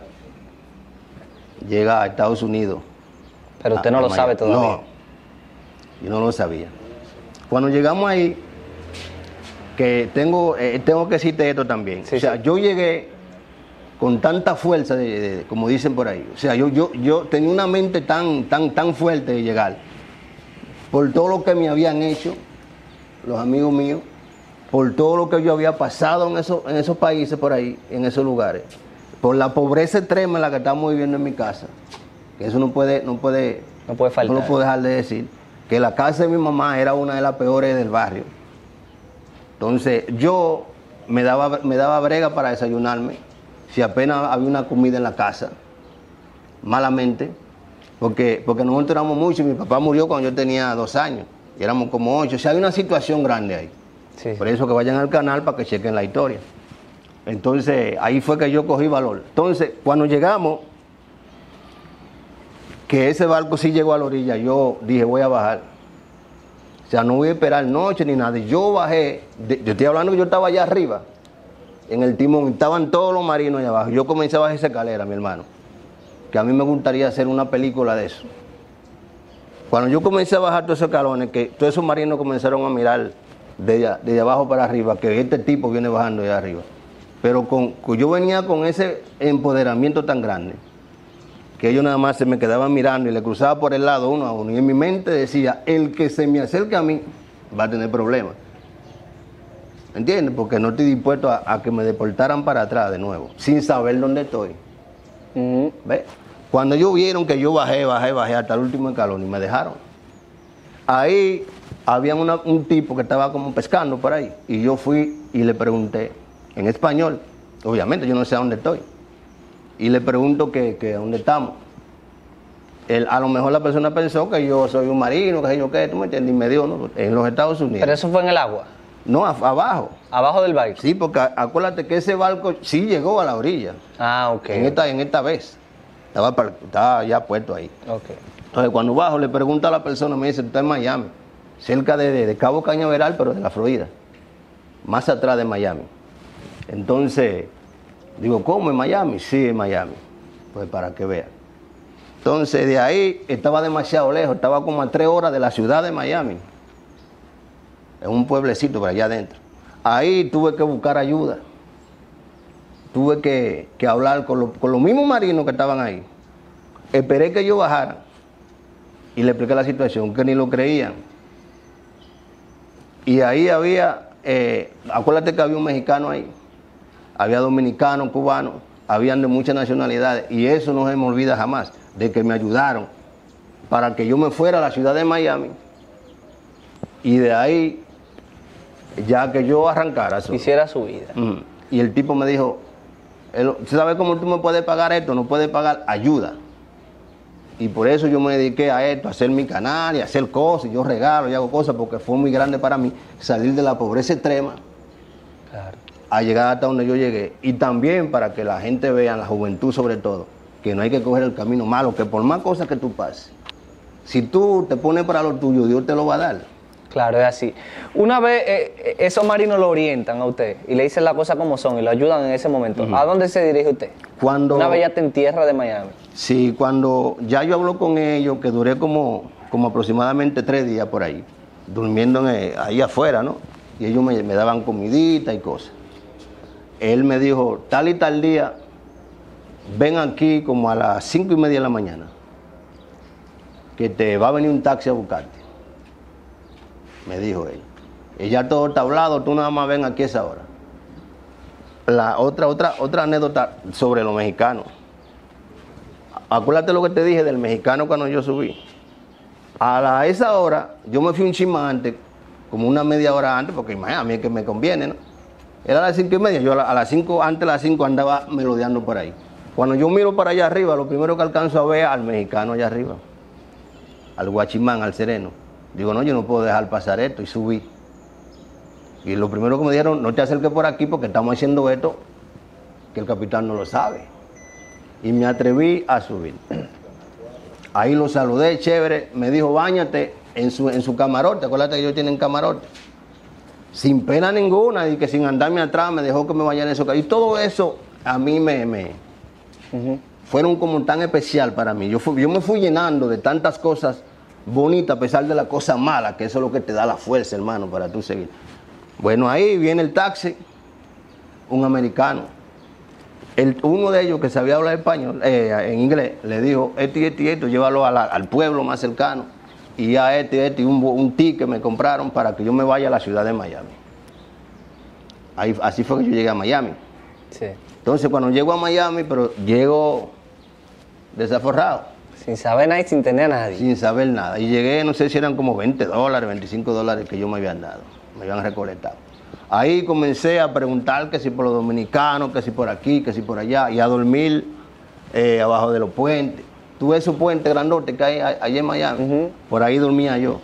Speaker 1: a Estados Unidos.
Speaker 2: Pero usted no lo sabe todavía.
Speaker 1: No, yo no lo sabía. Cuando llegamos ahí, que tengo que decirte esto también. Sí, o sea, sí. Yo llegué con tanta fuerza, como dicen por ahí. O sea, yo tenía una mente tan fuerte de llegar. Por todo lo que me habían hecho los amigos míos, por todo lo que yo había pasado en esos países por ahí, en esos lugares. por la pobreza extrema en la que estamos viviendo en mi casa, que eso no puede
Speaker 2: faltar.
Speaker 1: No lo puedo dejar de decir, que la casa de mi mamá era una de las peores del barrio. Entonces yo me daba brega para desayunarme, si apenas había una comida en la casa, malamente, porque nosotros éramos muchos, mi papá murió cuando yo tenía 2 años, y éramos como 8, o sea, hay una situación grande ahí.
Speaker 2: Sí.
Speaker 1: Por eso que vayan al canal para que chequen la historia. Entonces, ahí fue que yo cogí valor. Entonces, cuando llegamos, que ese barco sí llegó a la orilla, yo dije, voy a bajar. O sea, no voy a esperar noche ni nada. Yo bajé, yo estoy hablando que yo estaba allá arriba, en el timón, estaban todos los marinos allá abajo. Yo comencé a bajar esa escalera, mi hermano, que a mí me gustaría hacer una película de eso. Cuando yo comencé a bajar todos esos escalones, que todos esos marinos comenzaron a mirar de abajo para arriba, que este tipo viene bajando de arriba. Pero yo venía con ese empoderamiento tan grande, que ellos nada más se me quedaban mirando y le cruzaba por el lado uno a uno. Y en mi mente decía, el que se me acerque a mí va a tener problemas. ¿Entiendes? Porque no estoy dispuesto a que me deportaran para atrás de nuevo, sin saber dónde estoy. ¿Ves? Cuando ellos vieron que yo bajé hasta el último escalón y me dejaron, ahí había un tipo que estaba como pescando por ahí. Y yo fui y le pregunté, en español, obviamente yo no sé a dónde estoy. Y le pregunto que dónde estamos. A lo mejor la persona pensó que yo soy un marino, que yo qué, tú me entiendes, y me dio, ¿no? En los Estados Unidos.
Speaker 2: ¿Pero eso fue en el agua?
Speaker 1: No, abajo.
Speaker 2: ¿Abajo del barco?
Speaker 1: Sí, porque acuérdate que ese barco sí llegó a la orilla.
Speaker 2: Ah, ok.
Speaker 1: En esta vez. Estaba ya puesto ahí.
Speaker 2: Ok.
Speaker 1: Entonces, cuando bajo, le pregunto a la persona, me dice, tú estás en Miami, cerca de Cabo Cañaveral, pero de la Florida, más atrás de Miami. Entonces, digo, ¿cómo? ¿En Miami? Sí, en Miami. Pues para que vean. Entonces, de ahí estaba demasiado lejos, estaba como a 3 horas de la ciudad de Miami. Es un pueblecito por allá adentro. Ahí tuve que buscar ayuda. Tuve que hablar con los mismos marinos que estaban ahí. Esperé que yo bajara y le expliqué la situación, que ni lo creían. Y ahí había, acuérdate que había un mexicano ahí, había dominicanos, cubanos, habían de muchas nacionalidades, y eso no se me olvida jamás, de que me ayudaron para que yo me fuera a la ciudad de Miami, y de ahí, ya que yo arrancara.
Speaker 2: Hiciera su vida.
Speaker 1: Y el tipo me dijo, ¿sabes cómo tú me puedes pagar esto? No puedes pagar ayuda. Y por eso yo me dediqué a esto, a hacer mi canal y a hacer cosas, y yo regalo y hago cosas, porque fue muy grande para mí salir de la pobreza extrema.
Speaker 2: Claro.
Speaker 1: A llegar hasta donde yo llegué, y también para que la gente vea, la juventud sobre todo, que no hay que coger el camino malo, que por más cosas que tú pases, si tú te pones para lo tuyo, Dios te lo va a dar.
Speaker 2: Claro, es así. Una vez esos marinos lo orientan a usted y le dicen las cosas como son y lo ayudan en ese momento, ¿a dónde se dirige usted? Una vez ya está en tierra de Miami.
Speaker 1: Sí, cuando ya yo hablo con ellos, que duré como aproximadamente 3 días por ahí, durmiendo ahí afuera, ¿no? Y ellos me daban comidita y cosas. Él me dijo, tal y tal día, ven aquí como a las 5:30 de la mañana, que te va a venir un taxi a buscarte. Me dijo él. Y ya todo está hablado, tú nada más ven aquí a esa hora. La otra anécdota sobre los mexicanos. Acuérdate lo que te dije del mexicano cuando yo subí. A esa hora, yo me fui un chisma antes, como una media hora antes, porque imagínate, a mí es que me conviene, ¿no? Era a las 5:30, yo a las 5, antes de las 5 andaba melodeando por ahí. Cuando yo miro para allá arriba, lo primero que alcanzo a ver al mexicano allá arriba, al guachimán, al sereno. Digo, no, yo no puedo dejar pasar esto, y subí. Y lo primero que me dijeron, no te acerques por aquí porque estamos haciendo esto que el capitán no lo sabe. Y me atreví a subir. Ahí lo saludé, chévere, me dijo, báñate en su camarote, acuérdate que ellos tienen camarote. Sin pena ninguna, y que sin andarme atrás me dejó que me bañara en su camarote. Y todo eso a mí fueron como tan especial para mí. Yo me fui llenando de tantas cosas bonitas a pesar de las cosas malas, que eso es lo que te da la fuerza, hermano, para tú seguir. Bueno, ahí viene el taxi, un americano. Uno de ellos que sabía hablar español, en inglés, le dijo, esto, llévalo al pueblo más cercano. Y a un ticket me compraron para que yo me vaya a la ciudad de Miami. Así fue que yo llegué a Miami.
Speaker 2: Sí.
Speaker 1: Entonces cuando llego a Miami, pero llego desaforrado,
Speaker 2: Sin saber nada y sin tener a nadie.
Speaker 1: sin saber nada. Y llegué, no sé si eran como $20, $25 que yo me habían dado, me habían recolectado. Ahí comencé a preguntar que si por los dominicanos, que si por aquí, que si por allá, y a dormir abajo de los puentes. Tuve esos puentes grandotes que hay allá en Miami, por ahí dormía yo.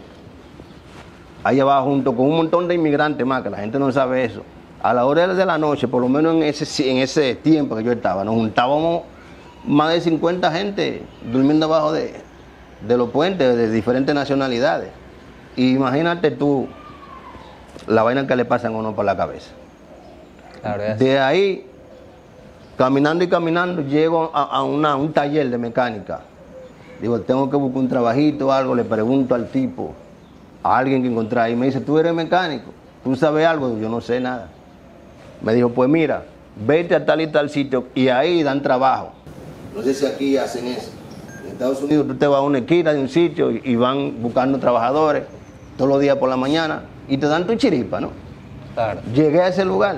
Speaker 1: Ahí abajo junto con un montón de inmigrantes más, que la gente no sabe eso. A la hora de la noche, por lo menos en ese tiempo que yo estaba, nos juntábamos más de 50 gente durmiendo abajo de los puentes de diferentes nacionalidades. Y imagínate tú la vaina que le pasan a uno por la cabeza.
Speaker 2: Claro, es.
Speaker 1: De ahí, caminando y caminando, llego a un taller de mecánica. Digo, tengo que buscar un trabajito o algo, le pregunto al tipo, a alguien que encontré ahí, me dice, ¿tú eres mecánico? ¿Tú sabes algo? Yo no sé nada. Me dijo, pues mira, vete a tal y tal sitio y ahí dan trabajo. No sé si aquí hacen eso. En Estados Unidos tú te vas a una esquina de un sitio y van buscando trabajadores todos los días por la mañana y te dan tu chiripa, ¿no?
Speaker 2: Claro.
Speaker 1: Llegué a ese lugar.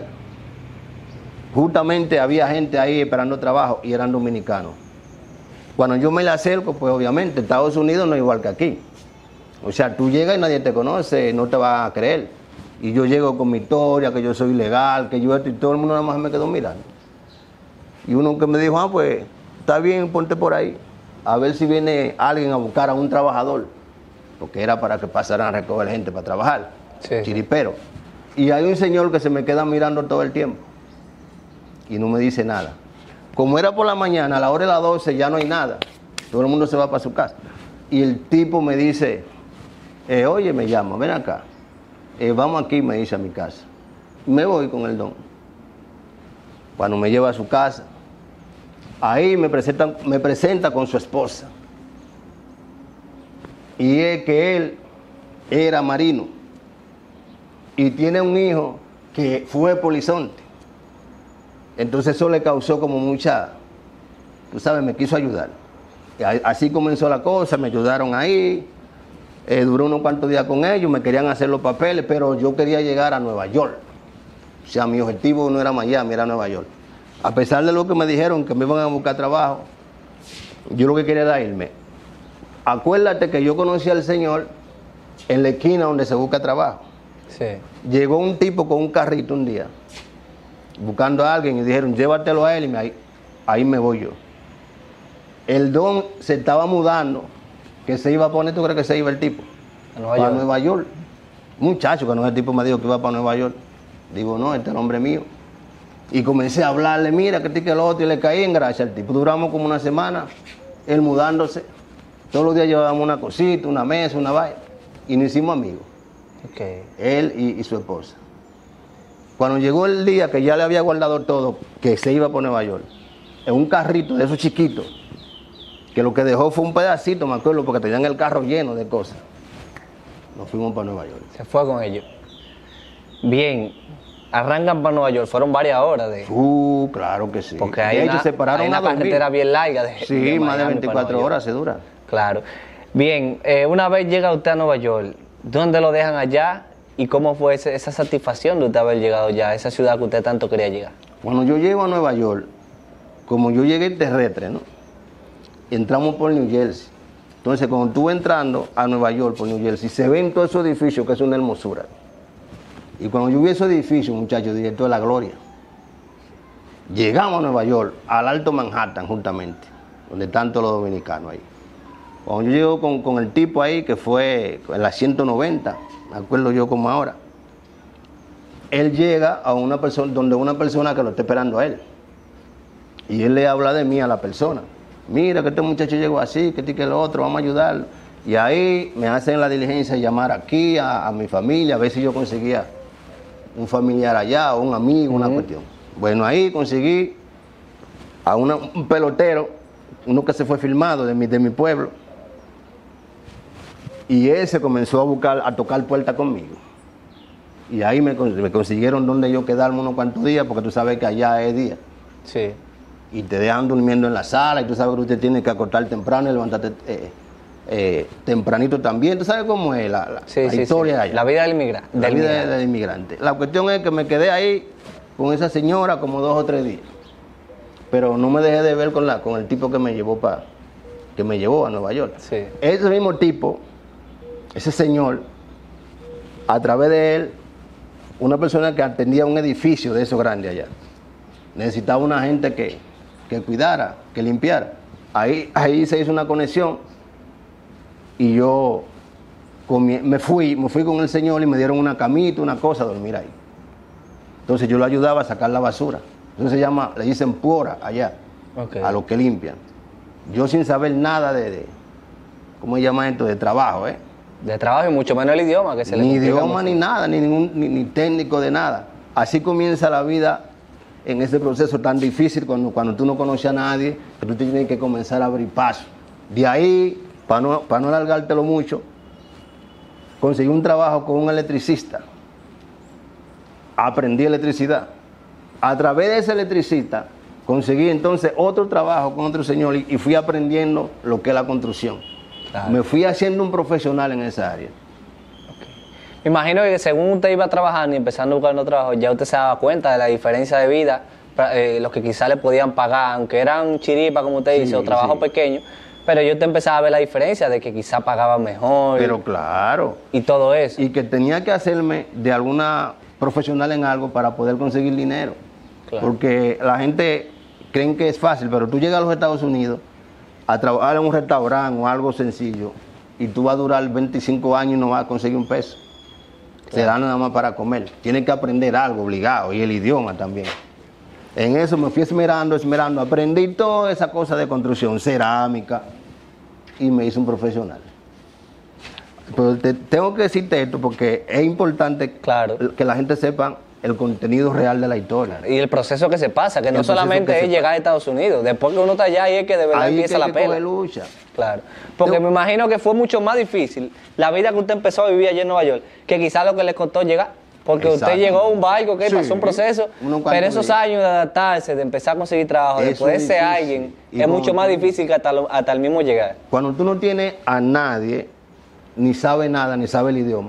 Speaker 1: Justamente había gente ahí esperando trabajo y eran dominicanos. Cuando yo me le acerco, pues obviamente Estados Unidos no es igual que aquí. O sea, tú llegas y nadie te conoce, no te va a creer. Y yo llego con mi historia, que yo soy ilegal, que yo esto, y todo el mundo nada más me quedó mirando. Y uno que me dijo, pues, está bien, ponte por ahí, a ver si viene alguien a buscar a un trabajador. Porque era para que pasaran a recoger gente para trabajar,
Speaker 2: Sí.
Speaker 1: chiripero. Y hay un señor que se me queda mirando todo el tiempo y no me dice nada. Como era por la mañana, a la hora de las 12 ya no hay nada. Todo el mundo se va para su casa. Y el tipo me dice, oye, me llama, ven acá. Vamos aquí, me dice, a mi casa. Me voy con el don. Cuando me lleva a su casa, ahí me presenta con su esposa. Y es que él era marino y tiene un hijo que fue polizonte. Entonces eso le causó como mucha, tú sabes, me quiso ayudar. Y así comenzó la cosa, me ayudaron ahí, duré unos cuantos días con ellos, me querían hacer los papeles, pero yo quería llegar a Nueva York. O sea, mi objetivo no era Miami, era Nueva York. A pesar de lo que me dijeron, que me iban a buscar trabajo, yo lo que quería era irme. Acuérdate que yo conocí al Señor en la esquina donde se busca trabajo.
Speaker 2: Sí.
Speaker 1: Llegó un tipo con un carrito un día, buscando a alguien, y dijeron, llévatelo a él, y ahí me voy yo. El don se estaba mudando, que se iba a poner, ¿tú crees que se iba el tipo?
Speaker 2: A Nueva
Speaker 1: Para
Speaker 2: York.
Speaker 1: Nueva York. Muchacho, cuando el tipo me dijo que iba para Nueva York, digo, no, este es el hombre mío. Y comencé a hablarle, mira, que este que lo otro, y le caí en gracia al tipo. Duramos como una semana, él mudándose. Todos los días llevábamos una cosita, una mesa, una vaina, y nos hicimos amigos.
Speaker 2: Okay.
Speaker 1: Él y su esposa. Cuando llegó el día que ya le había guardado todo, que se iba por Nueva York, en un carrito de esos chiquitos, que lo que dejó fue un pedacito, me acuerdo, porque tenían el carro lleno de cosas. Nos fuimos para Nueva York.
Speaker 2: Se fue con ellos. Bien, arrancan para Nueva York. Fueron varias horas de...
Speaker 1: Claro que sí.
Speaker 2: Porque
Speaker 1: De
Speaker 2: hay
Speaker 1: hecho,
Speaker 2: una,
Speaker 1: se pararon
Speaker 2: hay una
Speaker 1: a dormir.
Speaker 2: carretera bien larga.
Speaker 1: Sí, más de
Speaker 2: Miami para
Speaker 1: 24
Speaker 2: Nueva York.
Speaker 1: horas se dura.
Speaker 2: Claro. Bien, una vez llega usted a Nueva York, ¿dónde lo dejan allá? ¿Y cómo fue esa satisfacción de usted haber llegado ya a esa ciudad que usted tanto quería llegar?
Speaker 1: Cuando yo llego a Nueva York, como yo llegué terrestre, ¿no? Entramos por New Jersey. Entonces, cuando tú entrando a Nueva York por New Jersey, se ven todos esos edificios que es una hermosura. Y cuando yo vi esos edificios, muchachos, dije, esto es la gloria. Llegamos a Nueva York, al Alto Manhattan, justamente, donde están todos los dominicanos ahí. Cuando yo llego con el tipo ahí, que fue en la 190, me acuerdo yo como ahora, él llega a una persona, donde una persona que lo está esperando a él. Y él le habla de mí a la persona. Mira que este muchacho llegó así, que este y que lo otro, vamos a ayudarlo. Y ahí me hacen la diligencia de llamar aquí a mi familia, a ver si yo conseguía un familiar allá o un amigo, una cuestión. Bueno, ahí conseguí a un pelotero, uno que se fue filmado de mi pueblo. Y ese comenzó a tocar puertas conmigo. Y ahí me consiguieron donde yo quedarme unos cuantos días, porque tú sabes que allá es día.
Speaker 2: Sí.
Speaker 1: Y te dejan durmiendo en la sala, y tú sabes que usted tiene que acostar temprano y levantarte tempranito también. Tú sabes cómo es la historia allá.
Speaker 2: La vida del inmigrante.
Speaker 1: La vida del inmigrante. La cuestión es que me quedé ahí con esa señora como 2 o 3 días. pero no me dejé de ver con el tipo que me llevó a Nueva York.
Speaker 2: Sí.
Speaker 1: Ese mismo tipo, ese señor, a través de él, una persona que atendía un edificio de esos grandes allá, necesitaba una gente que cuidara, que limpiara. Ahí se hizo una conexión y yo me fui con el señor y me dieron una camita, una cosa a dormir ahí. Entonces yo lo ayudaba a sacar la basura. Entonces le dicen puora allá,
Speaker 2: Okay.
Speaker 1: a los que limpian. Yo sin saber nada ¿cómo se llama esto? De trabajo, ¿eh?
Speaker 2: De trabajo y mucho menos el idioma que se le
Speaker 1: Ni
Speaker 2: complica
Speaker 1: idioma
Speaker 2: mucho.
Speaker 1: ni nada, ni técnico de nada. Así comienza la vida en ese proceso tan difícil cuando tú no conoces a nadie, que tú tienes que comenzar a abrir paso. De ahí, para no alargártelo mucho, conseguí un trabajo con un electricista. Aprendí electricidad. A través de ese electricista conseguí entonces otro trabajo con otro señor y fui aprendiendo lo que es la construcción.
Speaker 2: Claro.
Speaker 1: Me fui haciendo un profesional en esa área.
Speaker 2: Me imagino que según usted iba trabajando y empezando a buscar trabajo, ya usted se daba cuenta de la diferencia de vida, los que quizás le podían pagar, aunque eran chiripas, como usted dice, o trabajo pequeño, pero yo te empezaba a ver la diferencia de que quizás pagaba mejor.
Speaker 1: Pero claro.
Speaker 2: Y todo eso.
Speaker 1: Y que tenía que hacerme de alguna profesional en algo para poder conseguir dinero.
Speaker 2: Claro.
Speaker 1: Porque la gente creen que es fácil, pero tú llegas a los Estados Unidos a trabajar en un restaurante o algo sencillo y tú vas a durar 25 años y no vas a conseguir un peso. Te dan nada más para comer. Tienes que aprender algo obligado y el idioma también. En eso me fui esmerando, aprendí toda esa cosa de construcción, cerámica y me hice un profesional. Pero tengo que decirte esto porque es importante que la gente sepa el contenido real de la historia.
Speaker 2: Y el proceso que se pasa, que no solamente es llegar a Estados Unidos, después que uno está allá ahí es que de verdad empieza la pela.
Speaker 1: Lucha.
Speaker 2: Claro, porque me imagino que fue mucho más difícil la vida que usted empezó a vivir allá en Nueva York, que quizás lo que le costó llegar, porque usted llegó a un barco, que pasó un proceso, pero esos años de adaptarse, de empezar a conseguir trabajo, después de ser alguien, es mucho más difícil que hasta el mismo llegar.
Speaker 1: Cuando tú no tienes a nadie, ni sabe nada, ni sabe el idioma,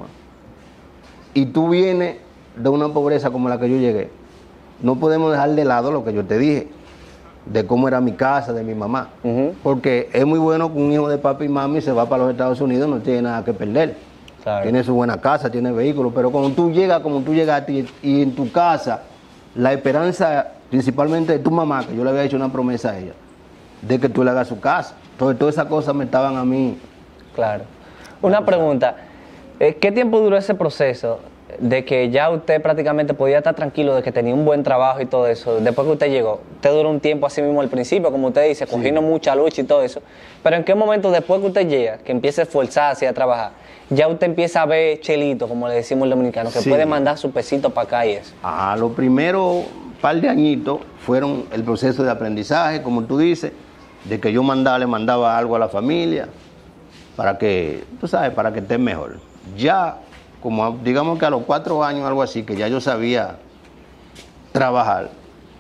Speaker 1: y tú vienes de una pobreza como la que yo llegué, no podemos dejar de lado lo que yo te dije, de cómo era mi casa, de mi mamá. Porque es muy bueno que un hijo de papi y mami se va para los Estados Unidos, no tiene nada que perder. Claro. Tiene su buena casa, tiene vehículos, pero cuando tú llegas, como tú llegaste, y en tu casa, la esperanza, principalmente de tu mamá, que yo le había hecho una promesa a ella, de que tú le hagas su casa. Entonces todas esas cosas me estaban a mí.
Speaker 2: Claro. Una pregunta, ¿qué tiempo duró ese proceso de que ya usted prácticamente podía estar tranquilo de que tenía un buen trabajo y todo eso? Después que usted llegó, usted duró un tiempo así mismo al principio, como usted dice, cogiendo mucha lucha y todo eso, pero ¿en qué momento después que usted llega, que empieza a esforzarse a trabajar, ya usted empieza a ver chelito, como le decimos los dominicanos, que puede mandar su pesito para acá y eso?
Speaker 1: Los primeros par de añitos fueron el proceso de aprendizaje, como tú dices, de que yo le mandaba algo a la familia para que, tú sabes, para que estén mejor. Ya, como digamos que a los 4 años, algo así, que ya yo sabía trabajar,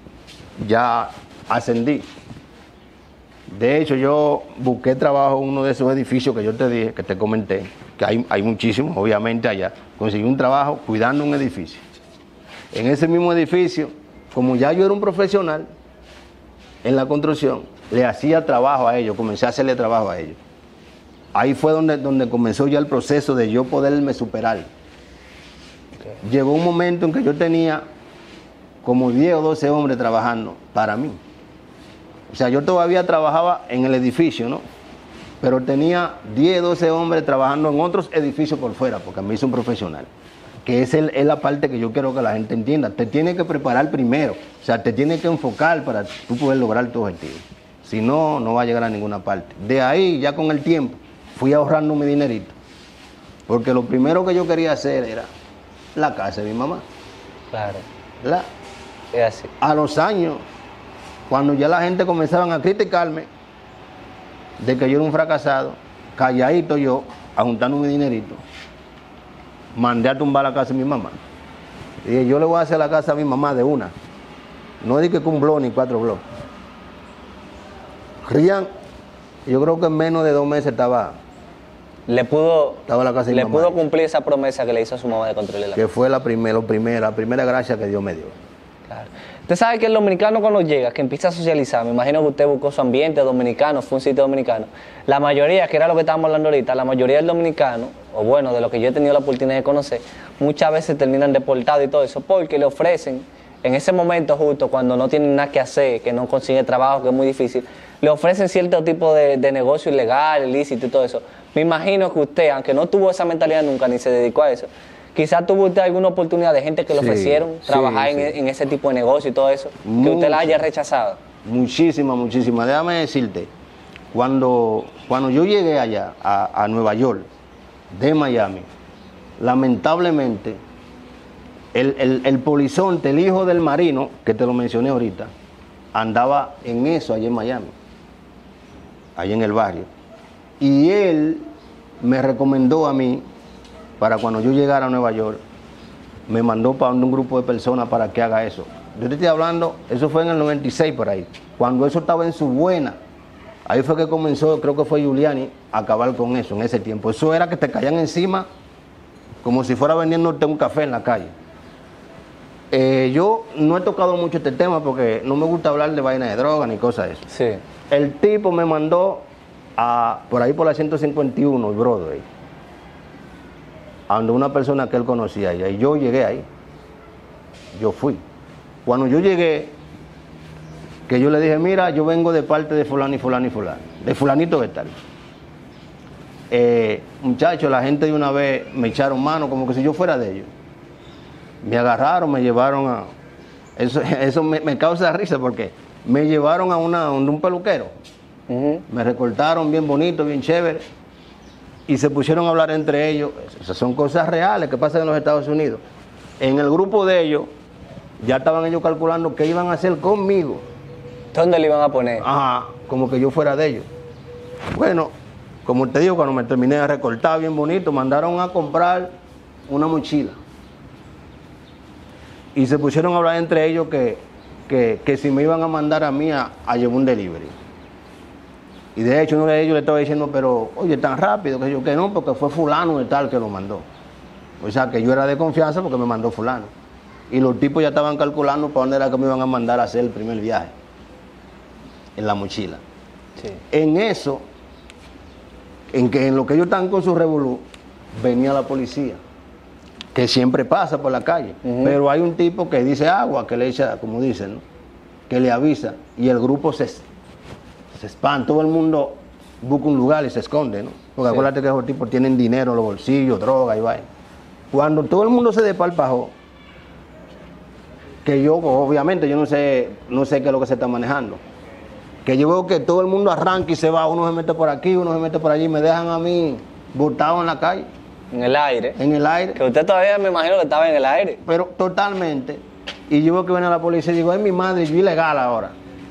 Speaker 1: ya ascendí. De hecho, yo busqué trabajo en uno de esos edificios que yo te dije, que te comenté, que hay muchísimos, obviamente allá. Conseguí un trabajo cuidando un edificio. En ese mismo edificio, como ya yo era un profesional en la construcción, le hacía trabajo a ellos, comencé a hacerle trabajo a ellos. Ahí fue donde comenzó ya el proceso de yo poderme superar. Okay. Llegó un momento en que yo tenía como 10 o 12 hombres trabajando para mí. O sea, yo todavía trabajaba en el edificio, ¿no? Pero tenía 10 o 12 hombres trabajando en otros edificios por fuera, porque me hizo un profesional. Que es la parte que yo quiero que la gente entienda. Te tienes que preparar primero, o sea, te tienes que enfocar para tú poder lograr tu objetivo. Si no, no va a llegar a ninguna parte. De ahí, ya con el tiempo, fui ahorrando mi dinerito. Porque lo primero que yo quería hacer era la casa de mi mamá.
Speaker 2: Claro.
Speaker 1: Es así. A los años, cuando ya la gente comenzaban a criticarme de que yo era un fracasado, calladito yo, juntando mi dinerito, mandé a tumbar la casa de mi mamá. Y dije, yo le voy a hacer la casa a mi mamá de una. No dije que un blog ni 4 blogs. Rían, yo creo que en menos de 2 meses estaba
Speaker 2: la casa de mi mamá. ¿Le pudo cumplir esa promesa que le hizo a su mamá de construirle la casa?
Speaker 1: Que fue la primera gracia que Dios me dio.
Speaker 2: Claro. Usted sabe que el dominicano cuando llega, que empieza a socializar, me imagino que usted buscó su ambiente dominicano, fue un sitio dominicano. La mayoría, que era lo que estábamos hablando ahorita, la mayoría del dominicano, o bueno, de lo que yo he tenido la oportunidad de conocer, muchas veces terminan deportados y todo eso, porque le ofrecen, en ese momento justo, cuando no tienen nada que hacer, que no consigue trabajo, que es muy difícil, le ofrecen cierto tipo de negocio ilegal, ilícito y todo eso. Me imagino que usted, aunque no tuvo esa mentalidad nunca, ni se dedicó a eso, quizás tuvo usted alguna oportunidad de gente que le ofrecieron trabajar en ese tipo de negocio y todo eso, que usted la haya rechazado.
Speaker 1: Muchísimas. Déjame decirte, cuando yo llegué allá, a Nueva York, de Miami, lamentablemente, el polizonte, el hijo del marino, que te lo mencioné ahorita, andaba en eso allá en Miami, allá en el barrio. Y él me recomendó a mí, para cuando yo llegara a Nueva York, me mandó para un grupo de personas para que haga eso. Yo te estoy hablando, eso fue en el 96 por ahí, cuando eso estaba en su buena. Ahí fue que comenzó, creo que fue Giuliani, a acabar con eso en ese tiempo. Eso era que te caían encima como si fuera vendiéndote un café en la calle. Yo no he tocado mucho este tema porque no me gusta hablar de vaina de droga ni cosas de eso.
Speaker 2: Sí.
Speaker 1: El tipo me mandó por ahí por la 151, el Broadway, a donde una persona que él conocía allá, y yo llegué ahí, yo fui. Cuando yo llegué, que yo le dije, mira, yo vengo de parte de fulano y fulano y fulano, de fulanito de tal. Muchachos, la gente de una vez me echaron mano como que si yo fuera de ellos. Me agarraron, me llevaron a... Eso me causa risa porque me llevaron a un peluquero. Me recortaron bien bonito, bien chévere. Y se pusieron a hablar entre ellos. Esas son cosas reales que pasan en los Estados Unidos. En el grupo de ellos, ya estaban ellos calculando qué iban a hacer conmigo.
Speaker 2: ¿Dónde le iban a poner?
Speaker 1: Ajá, como que yo fuera de ellos. Bueno, como te digo, cuando me terminé de recortar bien bonito, mandaron a comprar una mochila. Y se pusieron a hablar entre ellos que si me iban a mandar a mí a llevar un delivery. Y de hecho uno de ellos le estaba diciendo, pero oye, tan rápido, que yo que no, porque fue fulano de tal que lo mandó. O sea, que yo era de confianza porque me mandó fulano. Y los tipos ya estaban calculando para dónde era que me iban a mandar a hacer el primer viaje. En la mochila.
Speaker 2: Sí.
Speaker 1: En eso, en lo que ellos están con su revolú, venía la policía, que siempre pasa por la calle. Pero hay un tipo que dice agua, que le echa, como dicen, ¿no? Que le avisa, y el grupo se espanta, todo el mundo busca un lugar y se esconde, ¿no? Porque acuérdate que esos tipos tienen dinero en los bolsillos, droga y vaina. Cuando todo el mundo se despalpajó, que yo, obviamente, yo no sé qué es lo que se está manejando, que yo veo que todo el mundo arranca y se va, uno se mete por aquí, uno se mete por allí, me dejan a mí botado en la calle.
Speaker 2: En el aire.
Speaker 1: En el aire.
Speaker 2: Que usted todavía me imagino que estaba en el aire.
Speaker 1: Pero totalmente. Y yo veo que viene la policía y digo, es mi madre, yo ilegal ahora.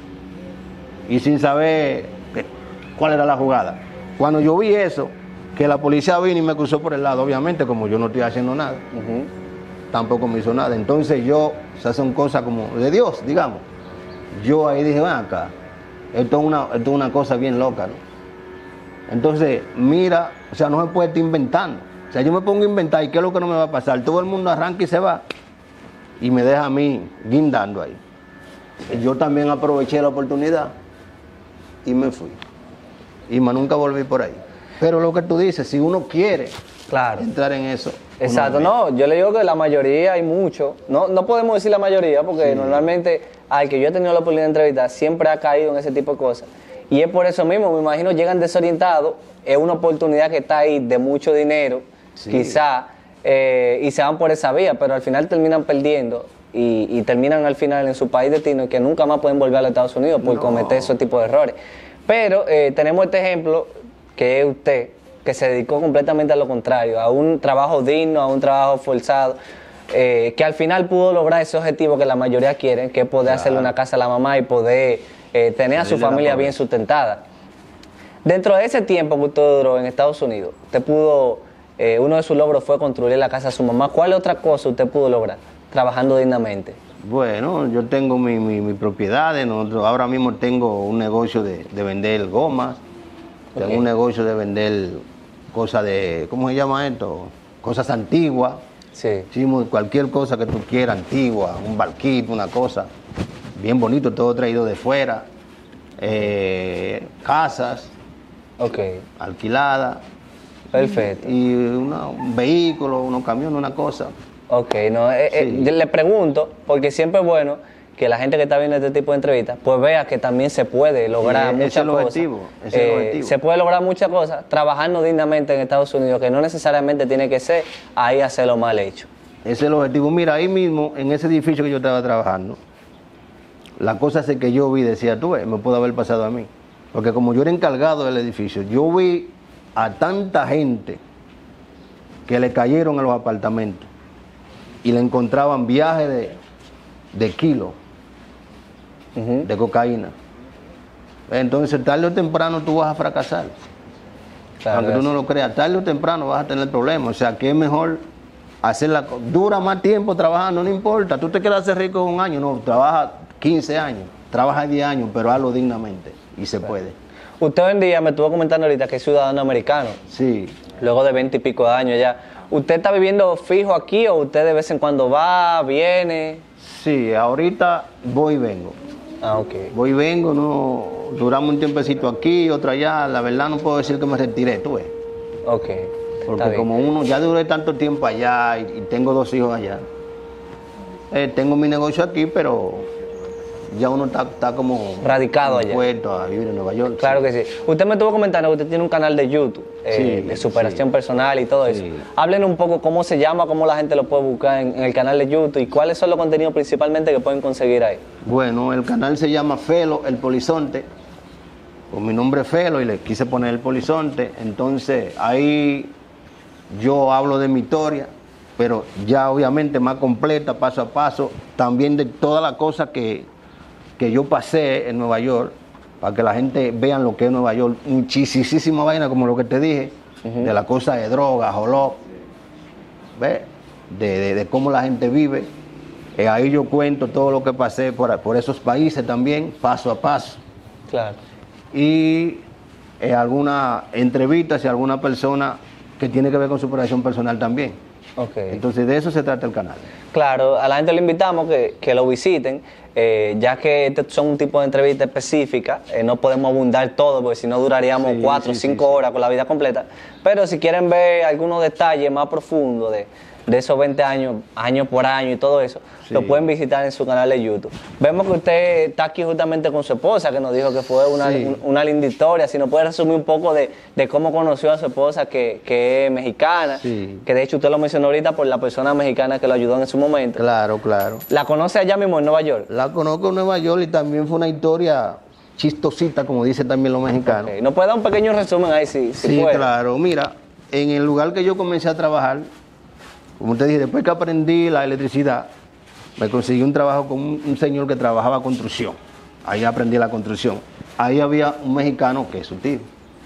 Speaker 1: Y sin saber cuál era la jugada. Cuando yo vi eso, que la policía vino y me cruzó por el lado, obviamente, como yo no estoy haciendo nada, tampoco me hizo nada. Entonces esas son cosas como de Dios, digamos. Yo ahí dije, ven acá, esto es una cosa bien loca, ¿no? Entonces, mira, o sea, no se puede estar inventando. O sea, yo me pongo a inventar y qué es lo que no me va a pasar. Todo el mundo arranca y se va y me deja a mí guindando ahí. Y yo también aproveché la oportunidad y me fui. Y más nunca volví por ahí. Pero lo que tú dices, si uno quiere entrar en eso.
Speaker 2: Exacto, no, yo le digo que la mayoría hay mucho. No podemos decir la mayoría porque normalmente al que yo he tenido la oportunidad de entrevistar siempre ha caído en ese tipo de cosas. Y es por eso mismo, me imagino, llegan desorientados, es una oportunidad que está ahí de mucho dinero, quizá, y se van por esa vía, pero al final terminan perdiendo y terminan al final en su país de destino y que nunca más pueden volver a los Estados Unidos por cometer ese tipo de errores. Pero tenemos este ejemplo, que es usted, que se dedicó completamente a lo contrario, a un trabajo digno, a un trabajo forzado, que al final pudo lograr ese objetivo que la mayoría quieren, que es poder hacerle una casa a la mamá y poder tener a su familia bien sustentada. Dentro de ese tiempo que usted duró en Estados Unidos, usted pudo, uno de sus logros fue construir la casa a su mamá. ¿Cuál otra cosa usted pudo lograr trabajando dignamente?
Speaker 1: Bueno, yo tengo mi propiedades, ahora mismo tengo un negocio de vender gomas, tengo un negocio de vender cosas de, ¿cómo se llama esto? Cosas antiguas.
Speaker 2: Sí.
Speaker 1: Hicimos cualquier cosa que tú quieras, antigua, un barquito, una cosa, bien bonito, todo traído de fuera, casas
Speaker 2: Ok,
Speaker 1: alquiladas,
Speaker 2: perfecto.
Speaker 1: y un vehículo, unos camiones, una cosa.
Speaker 2: Ok, no,
Speaker 1: Sí.
Speaker 2: yo le pregunto, porque siempre es bueno que la gente que está viendo este tipo de entrevistas, pues vea que también se puede lograr
Speaker 1: Sí, ese
Speaker 2: muchas
Speaker 1: es el
Speaker 2: cosas.
Speaker 1: objetivo, ese es el objetivo.
Speaker 2: Se puede lograr muchas cosas trabajando dignamente en Estados Unidos, que no necesariamente tiene que ser ahí hacerlo mal hecho.
Speaker 1: Ese es el objetivo. Mira, ahí mismo, en ese edificio que yo estaba trabajando, la cosa es que yo vi, decía, tú ves, me pudo haber pasado a mí. Porque como yo era encargado del edificio, yo vi a tanta gente que le cayeron a los apartamentos y le encontraban viajes de kilos
Speaker 2: Ujú.
Speaker 1: de cocaína. Entonces, tarde o temprano tú vas a fracasar.
Speaker 2: Claro,
Speaker 1: Aunque tú no lo creas, tarde o temprano vas a tener problemas. O sea, que es mejor hacerla. Dura más tiempo trabajando, no importa. Tú te quieres hacer rico en un año, no, trabaja 15 años, trabaja 10 años, pero hazlo dignamente y se puede.
Speaker 2: Usted hoy en día me estuvo comentando ahorita que es ciudadano americano,
Speaker 1: Sí,
Speaker 2: luego de 20 y pico de años ya. ¿Usted está viviendo fijo aquí o usted de vez en cuando va, viene?
Speaker 1: sí, ahorita voy y vengo.
Speaker 2: Ah, ok.
Speaker 1: Voy y vengo, no, duramos un tiempecito aquí, otro allá. La verdad no puedo decir que me retiré, tú ves.
Speaker 2: Ok. Está
Speaker 1: Porque
Speaker 2: bien.
Speaker 1: como uno, ya duré tanto tiempo allá y tengo 2 hijos allá. Tengo mi negocio aquí, pero ya uno está como
Speaker 2: Radicado allá.
Speaker 1: puesto a vivir en Nueva York.
Speaker 2: Claro que sí. Usted me estuvo comentando que usted tiene un canal de YouTube
Speaker 1: Sí,
Speaker 2: de superación
Speaker 1: sí.
Speaker 2: personal y todo eso.
Speaker 1: Sí.
Speaker 2: Háblenos un poco cómo se llama, cómo la gente lo puede buscar en el canal de YouTube y cuáles son los contenidos principalmente que pueden conseguir ahí.
Speaker 1: Bueno, el canal se llama Felo, el Polizonte. Con mi nombre es Felo y le quise poner el Polizonte. Entonces ahí yo hablo de mi historia, pero ya obviamente más completa, paso a paso. También de todas las cosas que yo pasé en Nueva York, para que la gente vean lo que es Nueva York. Muchísima vaina, como lo que te dije, de la cosa de drogas, joló, ¿ves? De cómo la gente vive. Ahí yo cuento todo lo que pasé por esos países también, paso a paso.
Speaker 2: Claro.
Speaker 1: Y alguna entrevista hacia alguna persona que tiene que ver con superación personal también.
Speaker 2: Ok.
Speaker 1: Entonces de eso se trata el canal.
Speaker 2: Claro, a la gente le invitamos que lo visiten, ya que este son un tipo de entrevista específica, no podemos abundar todo, porque si no duraríamos
Speaker 1: Sí,
Speaker 2: 4 o
Speaker 1: sí,
Speaker 2: 5
Speaker 1: sí,
Speaker 2: horas con la vida completa. Pero si quieren ver algunos detalles más profundos de esos 20 años, año por año y todo eso,
Speaker 1: Sí.
Speaker 2: lo pueden visitar en su canal de YouTube. Vemos que usted está aquí justamente con su esposa, que nos dijo que fue
Speaker 1: Sí.
Speaker 2: una linda historia. Si nos puede resumir un poco de cómo conoció a su esposa, que es mexicana,
Speaker 1: Sí.
Speaker 2: que de hecho usted lo mencionó ahorita por la persona mexicana que lo ayudó en su momento.
Speaker 1: Claro, claro.
Speaker 2: ¿La conoce allá mismo en Nueva York?
Speaker 1: La conozco en Nueva York y también fue una historia chistosita, como dicen también los mexicanos.
Speaker 2: Ok. ¿Nos puede dar un pequeño resumen ahí si
Speaker 1: Sí,
Speaker 2: puede?
Speaker 1: claro. Mira, en el lugar que yo comencé a trabajar, como te dije, después que aprendí la electricidad, me conseguí un trabajo con un señor que trabajaba construcción. Ahí aprendí la construcción. Ahí había un mexicano que es su tío.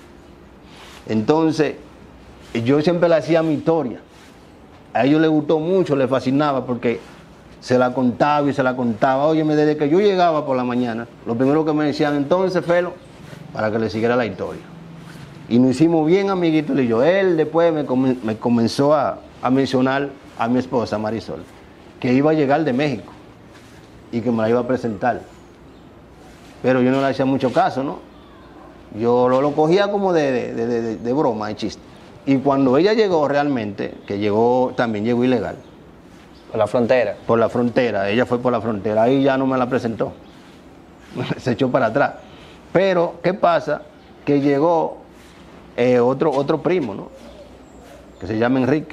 Speaker 1: Entonces, yo siempre le hacía mi historia. A ellos les gustó mucho, les fascinaba porque se la contaba y se la contaba. Óyeme, desde que yo llegaba por la mañana, lo primero que me decían, entonces, Felo, para que le siguiera la historia. Y nos hicimos bien amiguitos él y yo. Él después me comenzó a mencionar a mi esposa Marisol, que iba a llegar de México y que me la iba a presentar. Pero yo no le hacía mucho caso, ¿no? Yo lo cogía como de broma, de chiste. Y cuando ella llegó realmente, que llegó, también llegó ilegal,
Speaker 2: Por la frontera.
Speaker 1: por la frontera, ella fue por la frontera, ahí ya no me la presentó, se echó para atrás. Pero, ¿qué pasa? Que llegó otro primo, ¿no? Que se llama Enrique.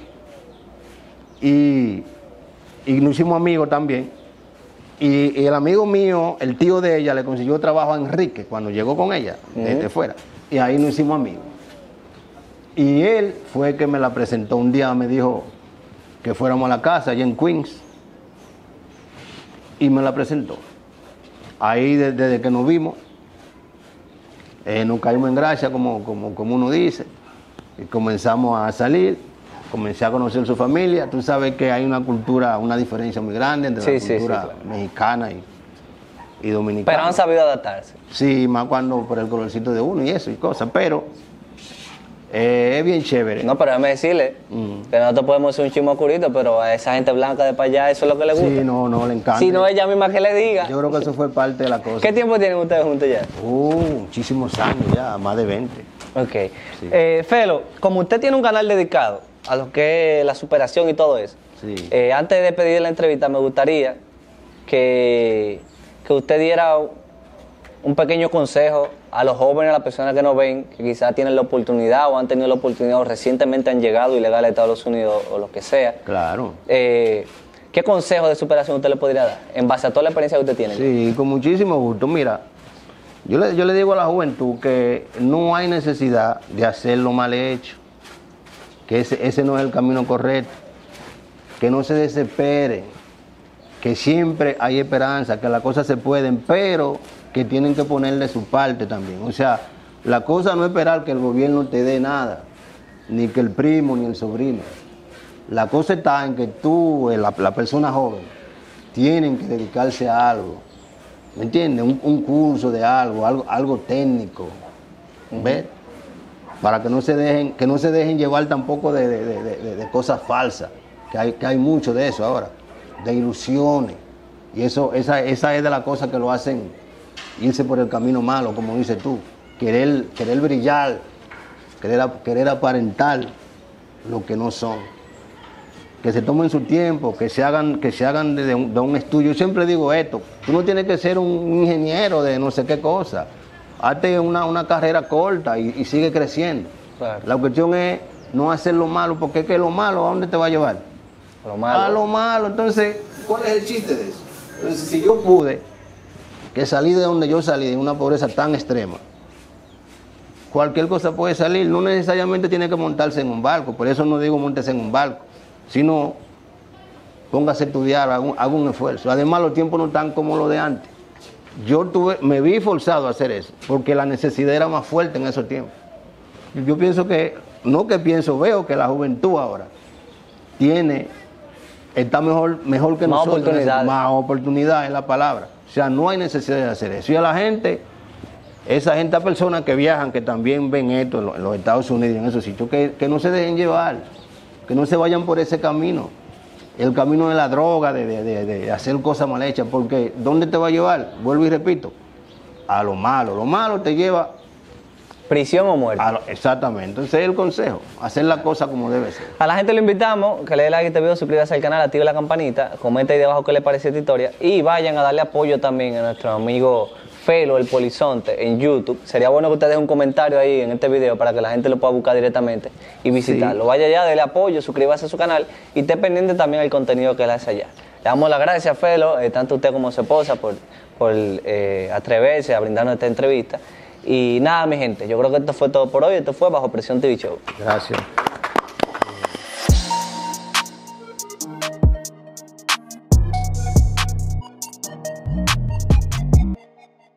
Speaker 1: Y nos hicimos amigos también. Y el amigo mío, el tío de ella, le consiguió trabajo a Enrique cuando llegó con ella, desde fuera. Y ahí nos hicimos amigos. Y él fue el que me la presentó. Un día me dijo que fuéramos a la casa allá en Queens. Y me la presentó. Ahí desde que nos vimos, nos caímos en gracia, como uno dice. Y comenzamos a salir. Comencé a conocer su familia. Tú sabes que hay una cultura, una diferencia muy grande entre la cultura
Speaker 2: claro.
Speaker 1: mexicana y dominicana.
Speaker 2: Pero han sabido adaptarse.
Speaker 1: Sí, más cuando por el colorcito de uno y eso y cosas. Pero Es bien chévere.
Speaker 2: No, pero déjame decirle que nosotros podemos ser un chismo oscurito, pero a esa gente blanca de para allá eso es lo que le gusta.
Speaker 1: Sí, no, le encanta.
Speaker 2: Si no, ella misma que le diga.
Speaker 1: Yo creo que eso fue parte de la cosa.
Speaker 2: ¿Qué tiempo tienen ustedes juntos ya?
Speaker 1: Muchísimos años ya, más de 20.
Speaker 2: Ok.
Speaker 1: Sí.
Speaker 2: Felo, como usted tiene un canal dedicado a lo que es la superación y todo eso,
Speaker 1: Sí.
Speaker 2: Antes de pedir la entrevista me gustaría que usted diera un pequeño consejo a los jóvenes, a las personas que nos ven, que quizás tienen la oportunidad o han tenido la oportunidad o recientemente han llegado ilegal a Estados Unidos o lo que sea.
Speaker 1: Claro.
Speaker 2: ¿Qué consejo de superación usted le podría dar en base a toda la experiencia que usted tiene?
Speaker 1: Sí, con muchísimo gusto. Mira, yo le digo a la juventud que no hay necesidad de hacerlo mal hecho, que ese no es el camino correcto, que no se desesperen, que siempre hay esperanza, que las cosas se pueden, pero que tienen que ponerle su parte también. O sea, la cosa no es esperar que el gobierno te dé nada, ni que el primo, ni el sobrino. La cosa está en que tú, la persona joven, tienen que dedicarse a algo. ¿Me entiendes? Un curso de algo técnico. ¿Ves? Para que no se dejen llevar tampoco de cosas falsas, que hay mucho de eso ahora, de ilusiones. Y esa es de las cosas que lo hacen irse por el camino malo, como dices tú. Querer brillar, querer aparentar lo que no son. Que se tomen su tiempo, que se hagan de un estudio. Yo siempre digo esto, tú no tienes que ser un ingeniero de no sé qué cosa. Hazte una carrera corta y sigue creciendo.
Speaker 2: Claro.
Speaker 1: La cuestión es no hacer lo malo, porque es que lo malo, ¿a dónde te va a llevar?
Speaker 2: Lo malo.
Speaker 1: A lo malo. Entonces, ¿cuál es el chiste de eso? Entonces, si yo pude, que salí de donde yo salí, de una pobreza tan extrema, cualquier cosa puede salir, no necesariamente tiene que montarse en un barco, por eso no digo montarse en un barco, sino póngase a estudiar, haga un esfuerzo. Además, los tiempos no están como los de antes. Me vi forzado a hacer eso, porque la necesidad era más fuerte en esos tiempos. Yo pienso veo que la juventud ahora está mejor que
Speaker 2: más
Speaker 1: nosotros.
Speaker 2: Oportunidades.
Speaker 1: Más oportunidad es la palabra. O sea, no hay necesidad de hacer eso. Y a la gente, a personas que viajan, que también ven esto en los Estados Unidos, en esos sitios, que no se dejen llevar, que no se vayan por ese camino. El camino de la droga, de hacer cosas mal hechas, porque ¿dónde te va a llevar? Vuelvo y repito, a lo malo. Lo malo te lleva
Speaker 2: Prisión o muerte.
Speaker 1: Exactamente. Entonces es el consejo, hacer la cosa como debe ser.
Speaker 2: A la gente le invitamos que le dé like a este video, suscríbase al canal, active la campanita, comenta ahí debajo qué le parece esta historia y vayan a darle apoyo también a nuestro amigo Felo, el Polizonte, en YouTube. Sería bueno que usted deje un comentario ahí en este video para que la gente lo pueda buscar directamente y visitarlo. Sí. Vaya allá, dele apoyo, suscríbase a su canal y esté pendiente también del contenido que él hace allá. Le damos las gracias, Felo, tanto usted como su esposa, por atreverse a brindarnos esta entrevista. Y nada, mi gente, yo creo que esto fue todo por hoy. Esto fue Bajo Presión TV Show.
Speaker 1: Gracias.